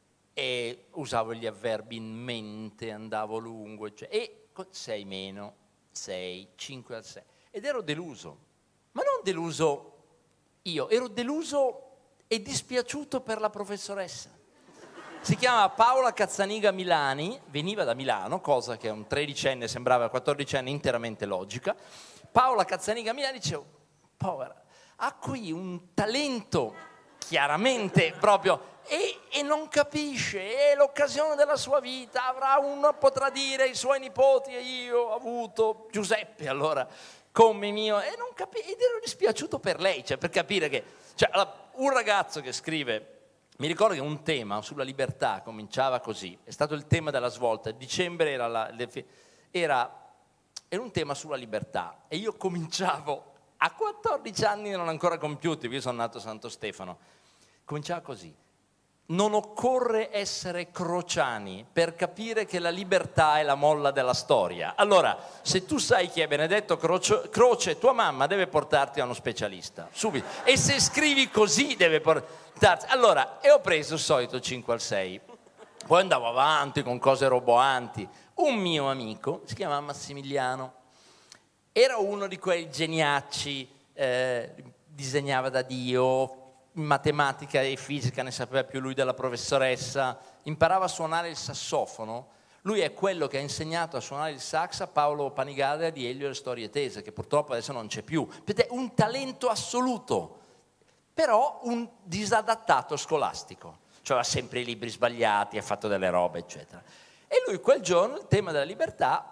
e usavo gli avverbi in mente, andavo lungo, cioè, e con sei meno, sei, cinque al sei. Ed ero deluso, ma non deluso io, ero deluso e dispiaciuto per la professoressa. Si chiama Paola Cazzaniga Milani, veniva da Milano, cosa che a un tredicenne sembrava a quattordicenne interamente logica. Paola Cazzaniga Milani, dicevo, povera, ha qui un talento chiaramente proprio, e, e non capisce, è l'occasione della sua vita, avrà uno, potrà dire ai suoi nipoti, e io ho avuto Giuseppe allora come mio, e non capisce, ed ero dispiaciuto per lei, cioè per capire che, cioè, allora, un ragazzo che scrive... Mi ricordo che un tema sulla libertà cominciava così, è stato il tema della svolta, dicembre era, la, era, era un tema sulla libertà, e io cominciavo a quattordici anni non ancora compiuti, io sono nato a Santo Stefano, cominciava così: non occorre essere crociani per capire che la libertà è la molla della storia. Allora, se tu sai chi è Benedetto Croce, Croce, tua mamma deve portarti a uno specialista, subito. E se scrivi così deve portarti... Allora, e ho preso il solito cinque al sei. Poi andavo avanti con cose roboanti. Un mio amico, si chiama Massimiliano, era uno di quei geniacci, eh, disegnava da Dio, in matematica e fisica ne sapeva più lui della professoressa, imparava a suonare il sassofono. Lui è quello che ha insegnato a suonare il sax a Paolo Panigadea di Elio e le storie tese, che purtroppo adesso non c'è più. Vedete, un talento assoluto, però un disadattato scolastico, cioè ha sempre i libri sbagliati, ha fatto delle robe, eccetera. E lui quel giorno il tema della libertà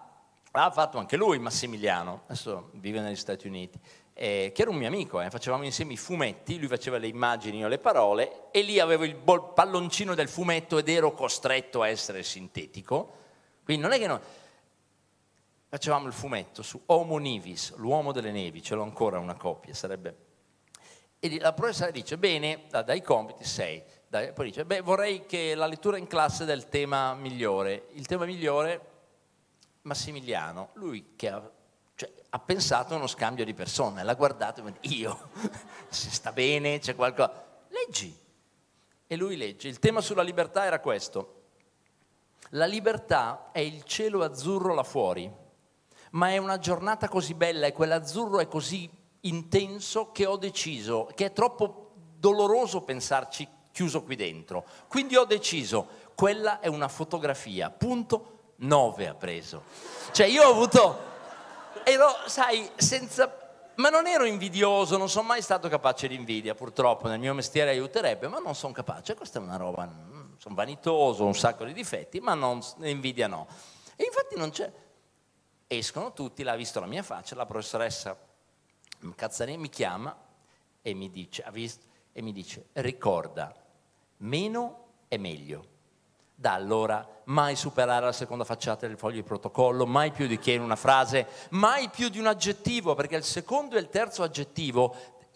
l'ha fatto anche lui, Massimiliano, adesso vive negli Stati Uniti, eh, che era un mio amico, eh, facevamo insieme i fumetti, lui faceva le immagini, io le parole, e lì avevo il palloncino del fumetto ed ero costretto a essere sintetico, quindi non è che no... Facevamo il fumetto su Homo Nivis, l'uomo delle nevi, ce l'ho ancora una copia, sarebbe... E la professoressa dice, bene, dai compiti sei, dai, poi dice, beh, vorrei che la lettura in classe del tema migliore, il tema migliore, Massimiliano, lui che ha... Cioè, ha pensato a uno scambio di persone, l'ha guardato e mi ha detto, io, se sta bene, c'è qualcosa, leggi. E lui legge. Il tema sulla libertà era questo. La libertà è il cielo azzurro là fuori, ma è una giornata così bella e quell'azzurro è così intenso che ho deciso, che è troppo doloroso pensarci chiuso qui dentro. Quindi ho deciso, quella è una fotografia, punto, nove ha preso. Cioè io ho avuto... Ero, sai, senza... Ma non ero invidioso, non sono mai stato capace di invidia, purtroppo, nel mio mestiere aiuterebbe, ma non sono capace. Questa è una roba, sono vanitoso, ho un sacco di difetti, ma non, invidia no. E infatti non c'è... Escono tutti, l'ha visto la mia faccia, la professoressa Cazzani mi chiama e mi dice, ha visto, e mi dice, ricorda, meno è meglio. Da allora mai superare la seconda facciata del foglio di protocollo, mai più di che in una frase, mai più di un aggettivo, perché il secondo e il terzo aggettivo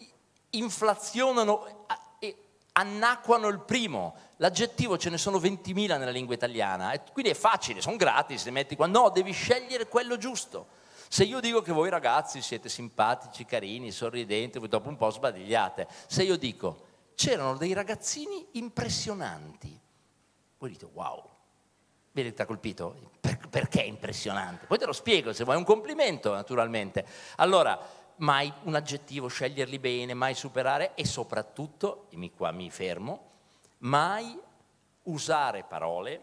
inflazionano e annacquano il primo. L'aggettivo ce ne sono ventimila nella lingua italiana, e quindi è facile, sono gratis, li metti qua. No, devi scegliere quello giusto. Se io dico che voi ragazzi siete simpatici, carini, sorridenti, voi dopo un po' sbadigliate. Se io dico, c'erano dei ragazzini impressionanti, voi dite, wow, vedi, ti ha colpito? Per, perché è impressionante? Poi te lo spiego, se vuoi un complimento, naturalmente. Allora, mai un aggettivo, sceglierli bene, mai superare, e soprattutto, e mi, qua mi fermo, mai usare parole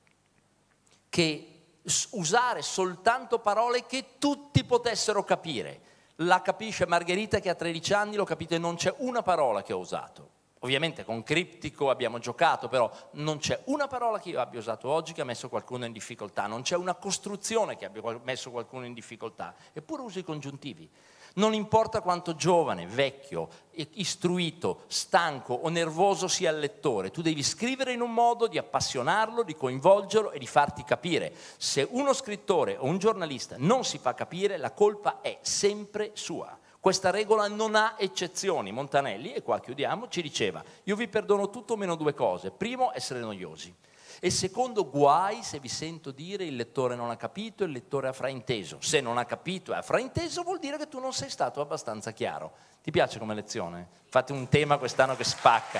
che, usare soltanto parole che tutti potessero capire. La capisce Margherita che ha tredici anni, lo capite, non c'è una parola che ho usato. Ovviamente con criptico abbiamo giocato, però non c'è una parola che io abbia usato oggi che ha messo qualcuno in difficoltà, non c'è una costruzione che abbia messo qualcuno in difficoltà, eppure uso i congiuntivi. Non importa quanto giovane, vecchio, istruito, stanco o nervoso sia il lettore, tu devi scrivere in un modo di appassionarlo, di coinvolgerlo e di farti capire. Se uno scrittore o un giornalista non si fa capire, la colpa è sempre sua. Questa regola non ha eccezioni. Montanelli, e qua chiudiamo, ci diceva, io vi perdono tutto meno due cose. Primo, essere noiosi. E secondo, guai se vi sento dire il lettore non ha capito, il lettore ha frainteso. Se non ha capito e ha frainteso vuol dire che tu non sei stato abbastanza chiaro. Ti piace come lezione? Fate un tema quest'anno che spacca.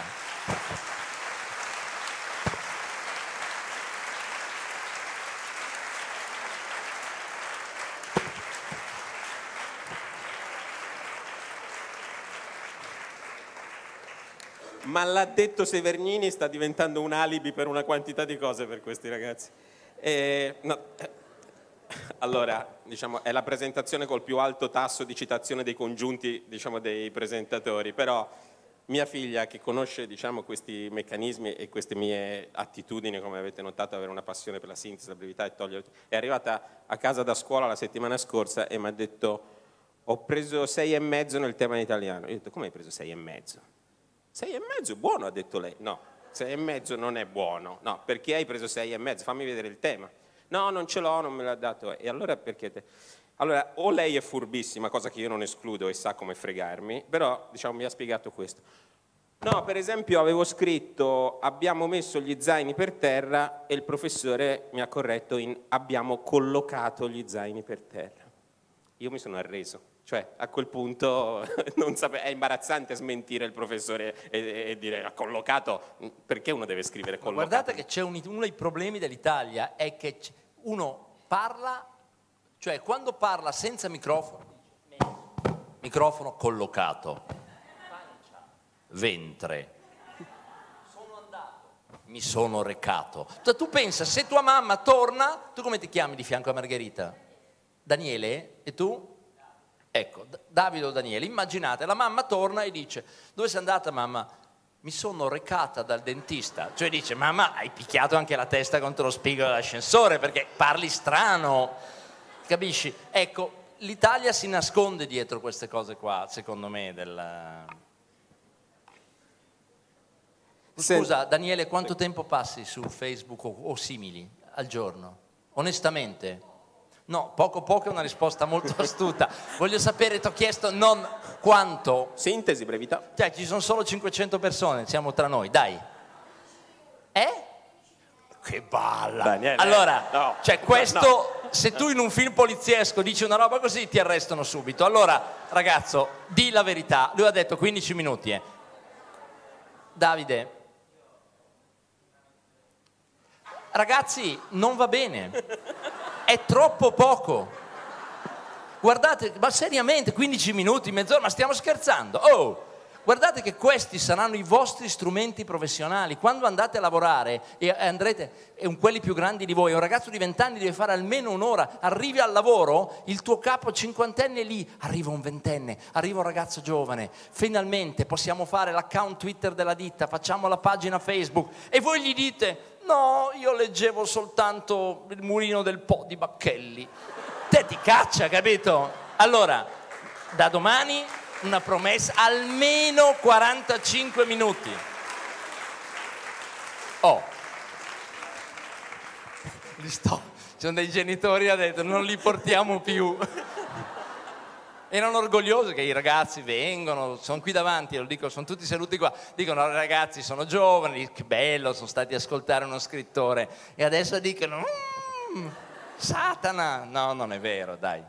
Ma l'ha detto Severnini, sta diventando un alibi per una quantità di cose per questi ragazzi. E, no, allora, diciamo, è la presentazione col più alto tasso di citazione dei congiunti, diciamo, dei presentatori, però mia figlia, che conosce, diciamo, questi meccanismi e queste mie attitudini, come avete notato, avere una passione per la sintesi, la brevità e togliere, è arrivata a casa da scuola la settimana scorsa e mi ha detto, ho preso sei e mezzo nel tema italiano. Io ho detto, come hai preso sei e mezzo? Sei e mezzo è buono, ha detto lei. No, sei e mezzo non è buono. No, perché hai preso sei e mezzo? Fammi vedere il tema. No, non ce l'ho, non me l'ha dato. E allora perché te? Allora, o lei è furbissima, cosa che io non escludo e sa come fregarmi, però, diciamo, mi ha spiegato questo. No, per esempio avevo scritto abbiamo messo gli zaini per terra e il professore mi ha corretto in abbiamo collocato gli zaini per terra. Io mi sono arreso. Cioè, a quel punto non sape- è imbarazzante smentire il professore e, e dire ha collocato, perché uno deve scrivere collocato? Ma guardate che c'è un, uno dei problemi dell'Italia è che uno parla, cioè quando parla senza microfono, microfono collocato, pancia, ventre, sono andato, mi sono recato. Tu, tu pensa, se tua mamma torna, tu come ti chiami di fianco a Margherita? Daniele? E tu? Ecco, Davide o Daniele, immaginate, la mamma torna e dice, dove sei andata mamma? Mi sono recata dal dentista. Cioè dice, mamma hai picchiato anche la testa contro lo spigolo dell'ascensore perché parli strano. Capisci? Ecco, l'Italia si nasconde dietro queste cose qua, secondo me. Del... Scusa, Daniele, quanto tempo passi su Facebook o, o simili al giorno? Onestamente? No, poco poco è una risposta molto astuta. Voglio sapere, ti ho chiesto non quanto. Sintesi, brevità. Cioè, ci sono solo cinquecento persone, siamo tra noi, dai. Eh? Che balla! Daniele, allora, no, cioè questo, no. Se tu in un film poliziesco dici una roba così, ti arrestano subito. Allora, ragazzo, di la verità. Lui ha detto quindici minuti, eh. Davide. Ragazzi, non va bene. È troppo poco. Guardate, ma seriamente, quindici minuti, mezz'ora, ma stiamo scherzando? Oh! Guardate che questi saranno i vostri strumenti professionali. Quando andate a lavorare e andrete, e un, quelli più grandi di voi, un ragazzo di vent'anni deve fare almeno un'ora, arrivi al lavoro, il tuo capo cinquantenne è lì, arriva un ventenne, arriva un ragazzo giovane, finalmente possiamo fare l'account Twitter della ditta, facciamo la pagina Facebook e voi gli dite no, io leggevo soltanto il mulino del Po di Bacchelli. Te ti caccia, capito? Allora, da domani una promessa, almeno quarantacinque minuti. Oh, li sto, ci sono dei genitori che hanno detto non li portiamo più. Erano orgogliosi che i ragazzi vengono, sono qui davanti, lo dico, sono tutti seduti qua, dicono ragazzi sono giovani, che bello, sono stati a ascoltare uno scrittore e adesso dicono mmm, Satana. No, non è vero, dai.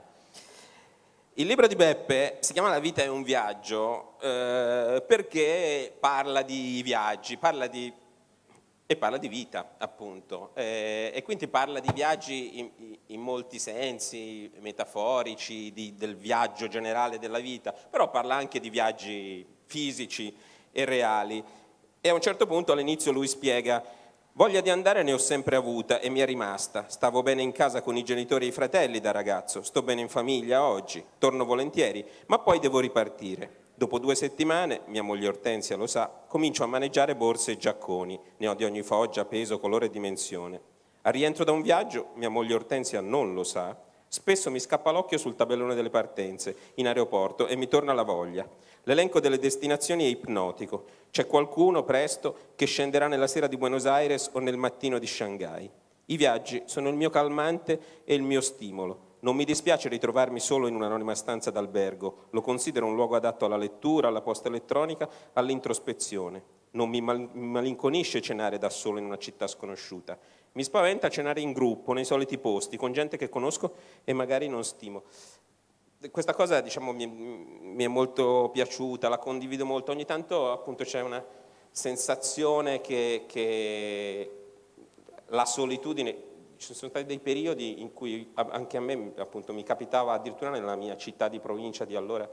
Il libro di Beppe si chiama La vita è un viaggio eh, perché parla di viaggi, parla di, e parla di vita, appunto, eh, e quindi parla di viaggi in, in molti sensi, metaforici, di, del viaggio generale della vita, però parla anche di viaggi fisici e reali. E a un certo punto all'inizio lui spiega: voglia di andare ne ho sempre avuta e mi è rimasta. Stavo bene in casa con i genitori e i fratelli da ragazzo, sto bene in famiglia oggi, torno volentieri, ma poi devo ripartire. Dopo due settimane, mia moglie Ortensia lo sa, comincio a maneggiare borse e giacconi, ne ho di ogni foggia, peso, colore e dimensione. Al rientro da un viaggio, mia moglie Ortensia non lo sa, spesso mi scappa l'occhio sul tabellone delle partenze in aeroporto e mi torna la voglia. L'elenco delle destinazioni è ipnotico. C'è qualcuno presto che scenderà nella sera di Buenos Aires o nel mattino di Shanghai. I viaggi sono il mio calmante e il mio stimolo. Non mi dispiace ritrovarmi solo in un'anonima stanza d'albergo. Lo considero un luogo adatto alla lettura, alla posta elettronica, all'introspezione. Non mi mal- malinconisce cenare da solo in una città sconosciuta. Mi spaventa cenare in gruppo, nei soliti posti, con gente che conosco e magari non stimo. Questa cosa, diciamo, mi, mi è molto piaciuta, la condivido molto. Ogni tanto, appunto, c'è una sensazione che, che la solitudine, ci sono stati dei periodi in cui anche a me, appunto, mi capitava addirittura nella mia città di provincia di allora,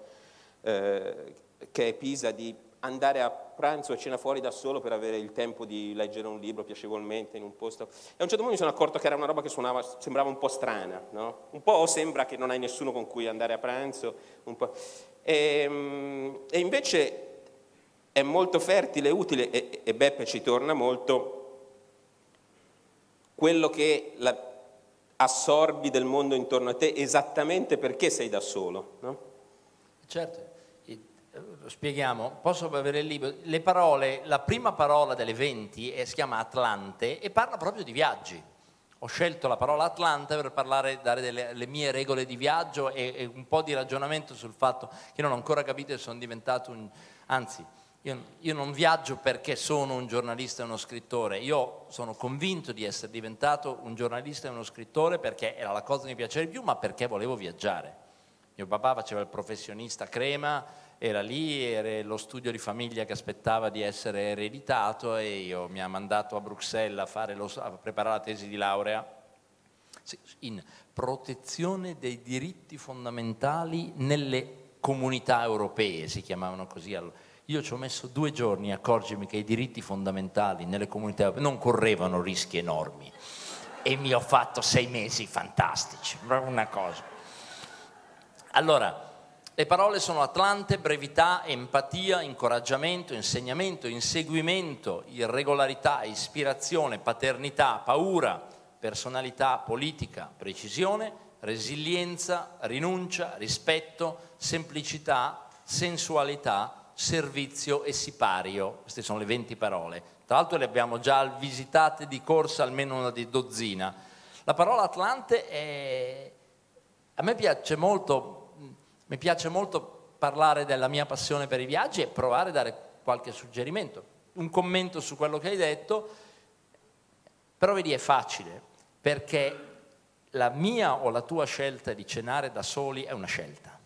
eh, che è Pisa, di andare a pranzo e cena fuori da solo per avere il tempo di leggere un libro piacevolmente in un posto. E a un certo punto mi sono accorto che era una roba che suonava, sembrava un po' strana, no? Un po' sembra che non hai nessuno con cui andare a pranzo, un po'. E, e invece è molto fertile, utile, e, e Beppe ci torna molto, quello che la, assorbi del mondo intorno a te esattamente perché sei da solo, no? Certo. Lo spieghiamo, posso avere il libro, le parole, la prima parola delle venti è, si chiama Atlante e parla proprio di viaggi. Ho scelto la parola Atlante per parlare, dare delle, le mie regole di viaggio e, e un po' di ragionamento sul fatto che non ho ancora capito e sono diventato un... Anzi, io, io non viaggio perché sono un giornalista e uno scrittore, io sono convinto di essere diventato un giornalista e uno scrittore perché era la cosa che mi piaceva di più, ma perché volevo viaggiare. Mio papà faceva il professionista crema, era lì, era lo studio di famiglia che aspettava di essere ereditato e io mi ha mandato a Bruxelles a, fare lo, a preparare la tesi di laurea in protezione dei diritti fondamentali nelle comunità europee, si chiamavano così. Io ci ho messo due giorni a accorgermi che i diritti fondamentali nelle comunità europee non correvano rischi enormi e mi ho fatto sei mesi fantastici, una cosa. Allora, le parole sono Atlante, brevità, empatia, incoraggiamento, insegnamento, inseguimento, irregolarità, ispirazione, paternità, paura, personalità, politica, precisione, resilienza, rinuncia, rispetto, semplicità, sensualità, servizio e sipario. Queste sono le venti parole. Tra l'altro le abbiamo già visitate di corsa almeno una di dozzina. La parola Atlante è... a me piace molto, mi piace molto parlare della mia passione per i viaggi e provare a dare qualche suggerimento. Un commento su quello che hai detto, però vedi è facile, perché la mia o la tua scelta di cenare da soli è una scelta,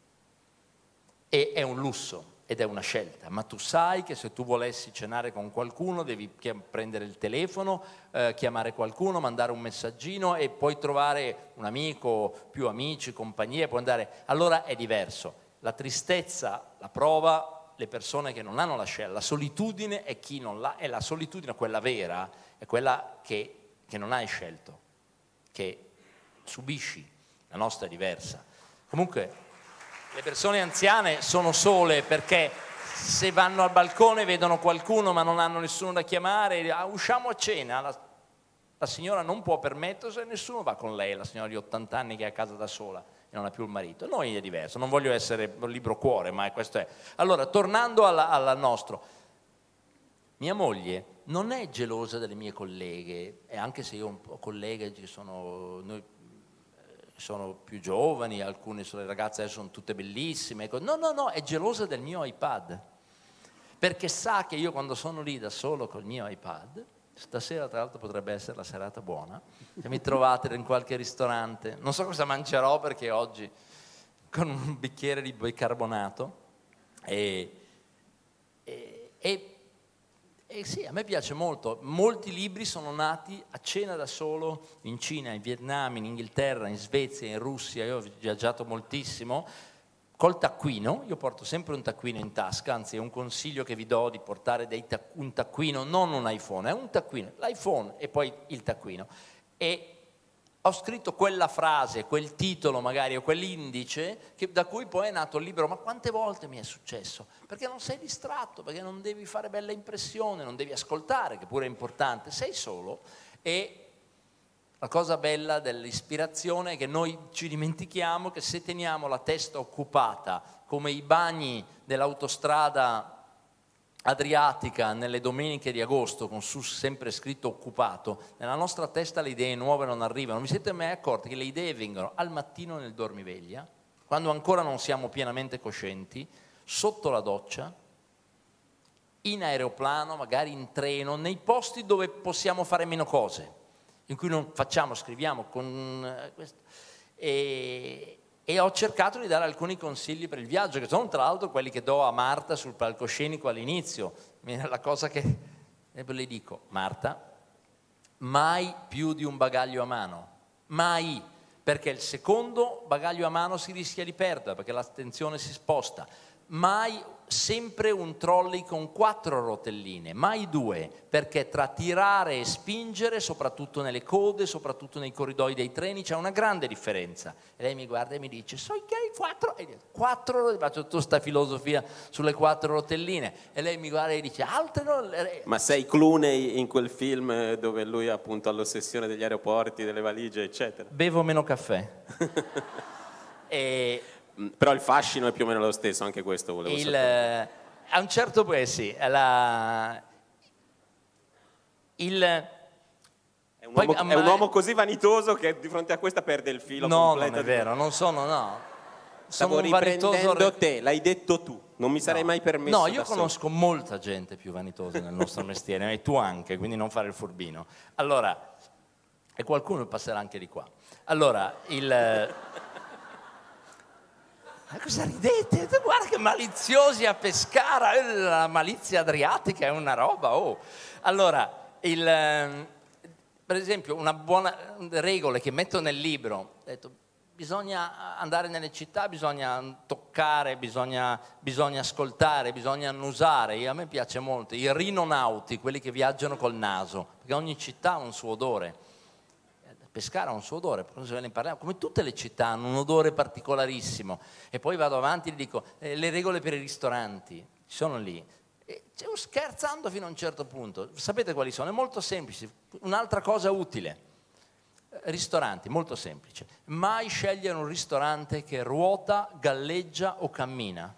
e è un lusso ed è una scelta, ma tu sai che se tu volessi cenare con qualcuno devi prendere il telefono, eh, chiamare qualcuno, mandare un messaggino e puoi trovare un amico, più amici, compagnie, puoi andare, allora è diverso. La tristezza la prova le persone che non hanno la scelta, la solitudine è chi non l'ha, e la solitudine, quella vera, è quella che, che non hai scelto, che subisci, la nostra è diversa. Comunque le persone anziane sono sole perché se vanno al balcone vedono qualcuno ma non hanno nessuno da chiamare, ah, usciamo a cena, la, la signora non può permettersi e nessuno va con lei, la signora di ottanta anni che è a casa da sola e non ha più il marito. Noi è diverso, non voglio essere un libro cuore, ma questo è. Allora, tornando alla, alla nostro, mia moglie non è gelosa delle mie colleghe, e anche se io ho colleghe che sono... Noi, sono più giovani, alcune sono, le ragazze adesso sono tutte bellissime, no, no, no, è gelosa del mio iPad, perché sa che io quando sono lì da solo col mio iPad, stasera tra l'altro potrebbe essere la serata buona, che mi trovate in qualche ristorante, non so cosa mangerò perché oggi con un bicchiere di bicarbonato, e, e, e E sì, a me piace molto. Molti libri sono nati a cena da solo in Cina, in Vietnam, in Inghilterra, in Svezia, in Russia. Io ho viaggiato moltissimo col taccuino. Io porto sempre un taccuino in tasca, anzi è un consiglio che vi do di portare dei tac- un taccuino, non un iPhone, è un taccuino, l'iPhone e poi il taccuino. E ho scritto quella frase, quel titolo magari o quell'indice che, da cui poi è nato il libro. Ma quante volte mi è successo? Perché non sei distratto, perché non devi fare bella impressione, non devi ascoltare, che pure è importante, sei solo. E la cosa bella dell'ispirazione è che noi ci dimentichiamo che se teniamo la testa occupata come i bagni dell'autostrada adriatica nelle domeniche di agosto con su sempre scritto occupato, nella nostra testa le idee nuove non arrivano. Vi siete mai accorti che le idee vengono al mattino nel dormiveglia, quando ancora non siamo pienamente coscienti, sotto la doccia, in aeroplano, magari in treno, nei posti dove possiamo fare meno cose, in cui non facciamo, scriviamo con questo. E, e ho cercato di dare alcuni consigli per il viaggio, che sono tra l'altro quelli che do a Marta sul palcoscenico all'inizio. La cosa che le dico: Marta, mai più di un bagaglio a mano, mai, perché il secondo bagaglio a mano si rischia di perdere, perché l'attenzione si sposta. Mai, sempre un trolley con quattro rotelline, mai due, perché tra tirare e spingere, soprattutto nelle code, soprattutto nei corridoi dei treni, c'è una grande differenza. E lei mi guarda e mi dice: so che hai quattro, e io, quattro, faccio tutta questa filosofia sulle quattro rotelline, e lei mi guarda e dice: altre no. Ma sei Clooney in quel film dove lui appunto ha l'ossessione degli aeroporti, delle valigie, eccetera? Bevo meno caffè. e Però il fascino è più o meno lo stesso, anche questo volevo il, sapere. A un certo punto, eh sì, la, il... È un, uomo, poi, è un uomo così vanitoso che di fronte a questa perde il filo no, completo. Non è vero, non sono, no. Stavo Sono un riprendendo vanitoso... te, l'hai detto tu, non mi sarei no. mai permesso. No, io conosco solo. molta gente più vanitosa nel nostro mestiere, e tu anche, quindi non fare il furbino. Allora, e qualcuno passerà anche di qua. Allora, il... Ma cosa ridete? Guarda che maliziosi a Pescara, la malizia adriatica è una roba, oh. Allora, il, per esempio, una buona regola che metto nel libro, ho detto, bisogna andare nelle città, bisogna toccare, bisogna, bisogna ascoltare, bisogna annusare. A me piace molto i rinonauti, quelli che viaggiano col naso, perché ogni città ha un suo odore. Pescara ha un suo odore, come tutte le città hanno un odore particolarissimo. E poi vado avanti e gli dico, eh, le regole per i ristoranti, ci sono lì. E, cioè, scherzando fino a un certo punto, sapete quali sono? È molto semplice. Un'altra cosa utile, Ristoranti, molto semplice. Mai scegliere un ristorante che ruota, galleggia o cammina.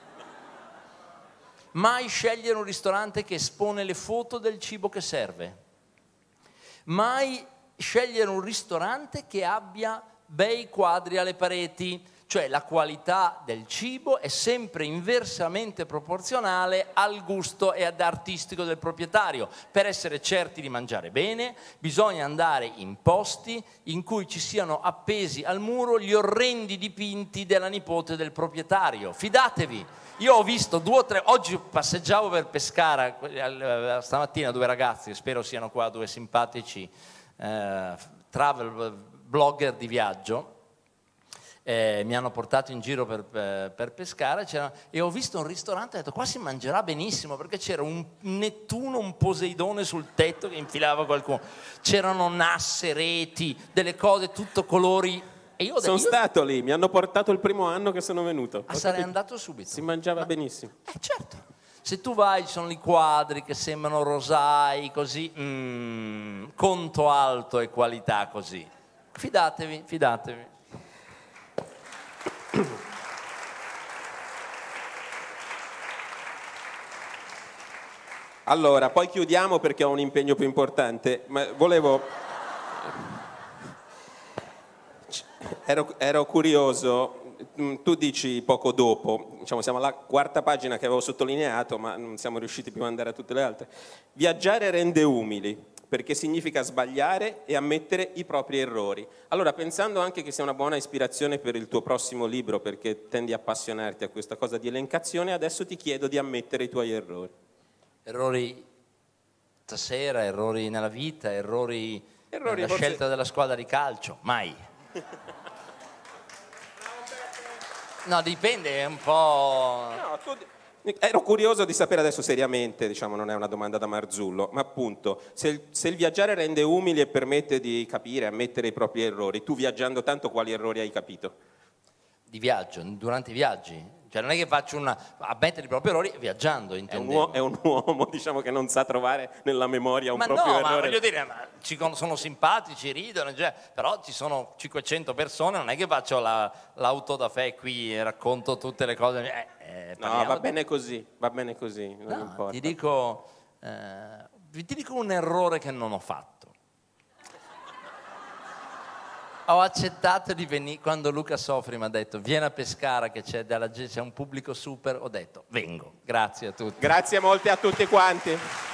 Mai scegliere un ristorante che espone le foto del cibo che serve. Mai scegliere un ristorante che abbia bei quadri alle pareti. Cioè la qualità del cibo è sempre inversamente proporzionale al gusto e ad artistico del proprietario. Per essere certi di mangiare bene bisogna andare in posti in cui ci siano appesi al muro gli orrendi dipinti della nipote del proprietario. Fidatevi, io ho visto due o tre, oggi passeggiavo per Pescara stamattina, due ragazzi, spero siano qua, due simpatici eh, travel blogger di viaggio. Eh, mi hanno portato in giro per, per, per Pescara e ho visto un ristorante e ho detto qua si mangerà benissimo, perché c'era un Nettuno, un Poseidone sul tetto che infilava qualcuno, c'erano nasse, reti, delle cose, tutto colori. E io sono io... stato lì, mi hanno portato il primo anno che sono venuto. Ah, sarei andato subito. Si mangiava Ma... benissimo. Eh certo, se tu vai ci sono i quadri che sembrano rosai così, mm, conto alto e qualità così, fidatevi, fidatevi. Allora, poi chiudiamo perché ho un impegno più importante, ma volevo... Ero, ero curioso, tu dici poco dopo, diciamo siamo alla quarta pagina che avevo sottolineato, ma non siamo riusciti più ad andare a tutte le altre. Viaggiare rende umili, perché significa sbagliare e ammettere i propri errori. Allora, pensando anche che sia una buona ispirazione per il tuo prossimo libro, perché tendi a appassionarti a questa cosa di elencazione, adesso ti chiedo di ammettere i tuoi errori. Errori stasera, errori nella vita, errori, errori nella forse... scelta della squadra di calcio, mai. No, dipende, è un po'... No, tu... Ero curioso di sapere adesso seriamente, diciamo non è una domanda da Marzullo, ma appunto se il, se il viaggiare rende umili e permette di capire, ammettere i propri errori, tu viaggiando tanto quali errori hai capito? Di viaggio, durante i viaggi? Cioè non è che faccio una... ammettere i propri errori viaggiando, intendevo. È un, uomo, è un uomo, diciamo, che non sa trovare nella memoria un ma proprio no, errore. Ma voglio dire, ma ci con, sono simpatici, ridono, cioè, però ci sono cinquecento persone, non è che faccio la, l'auto da fè qui e racconto tutte le cose. Eh, eh, no, va bene così, va bene così, non no, importa. Ti dico, eh, ti dico un errore che non ho fatto. Ho accettato di venire, quando Luca Sofri mi ha detto vieni a Pescara che c'è, della, c'è un pubblico super, ho detto vengo, grazie a tutti. Grazie molte a tutti quanti.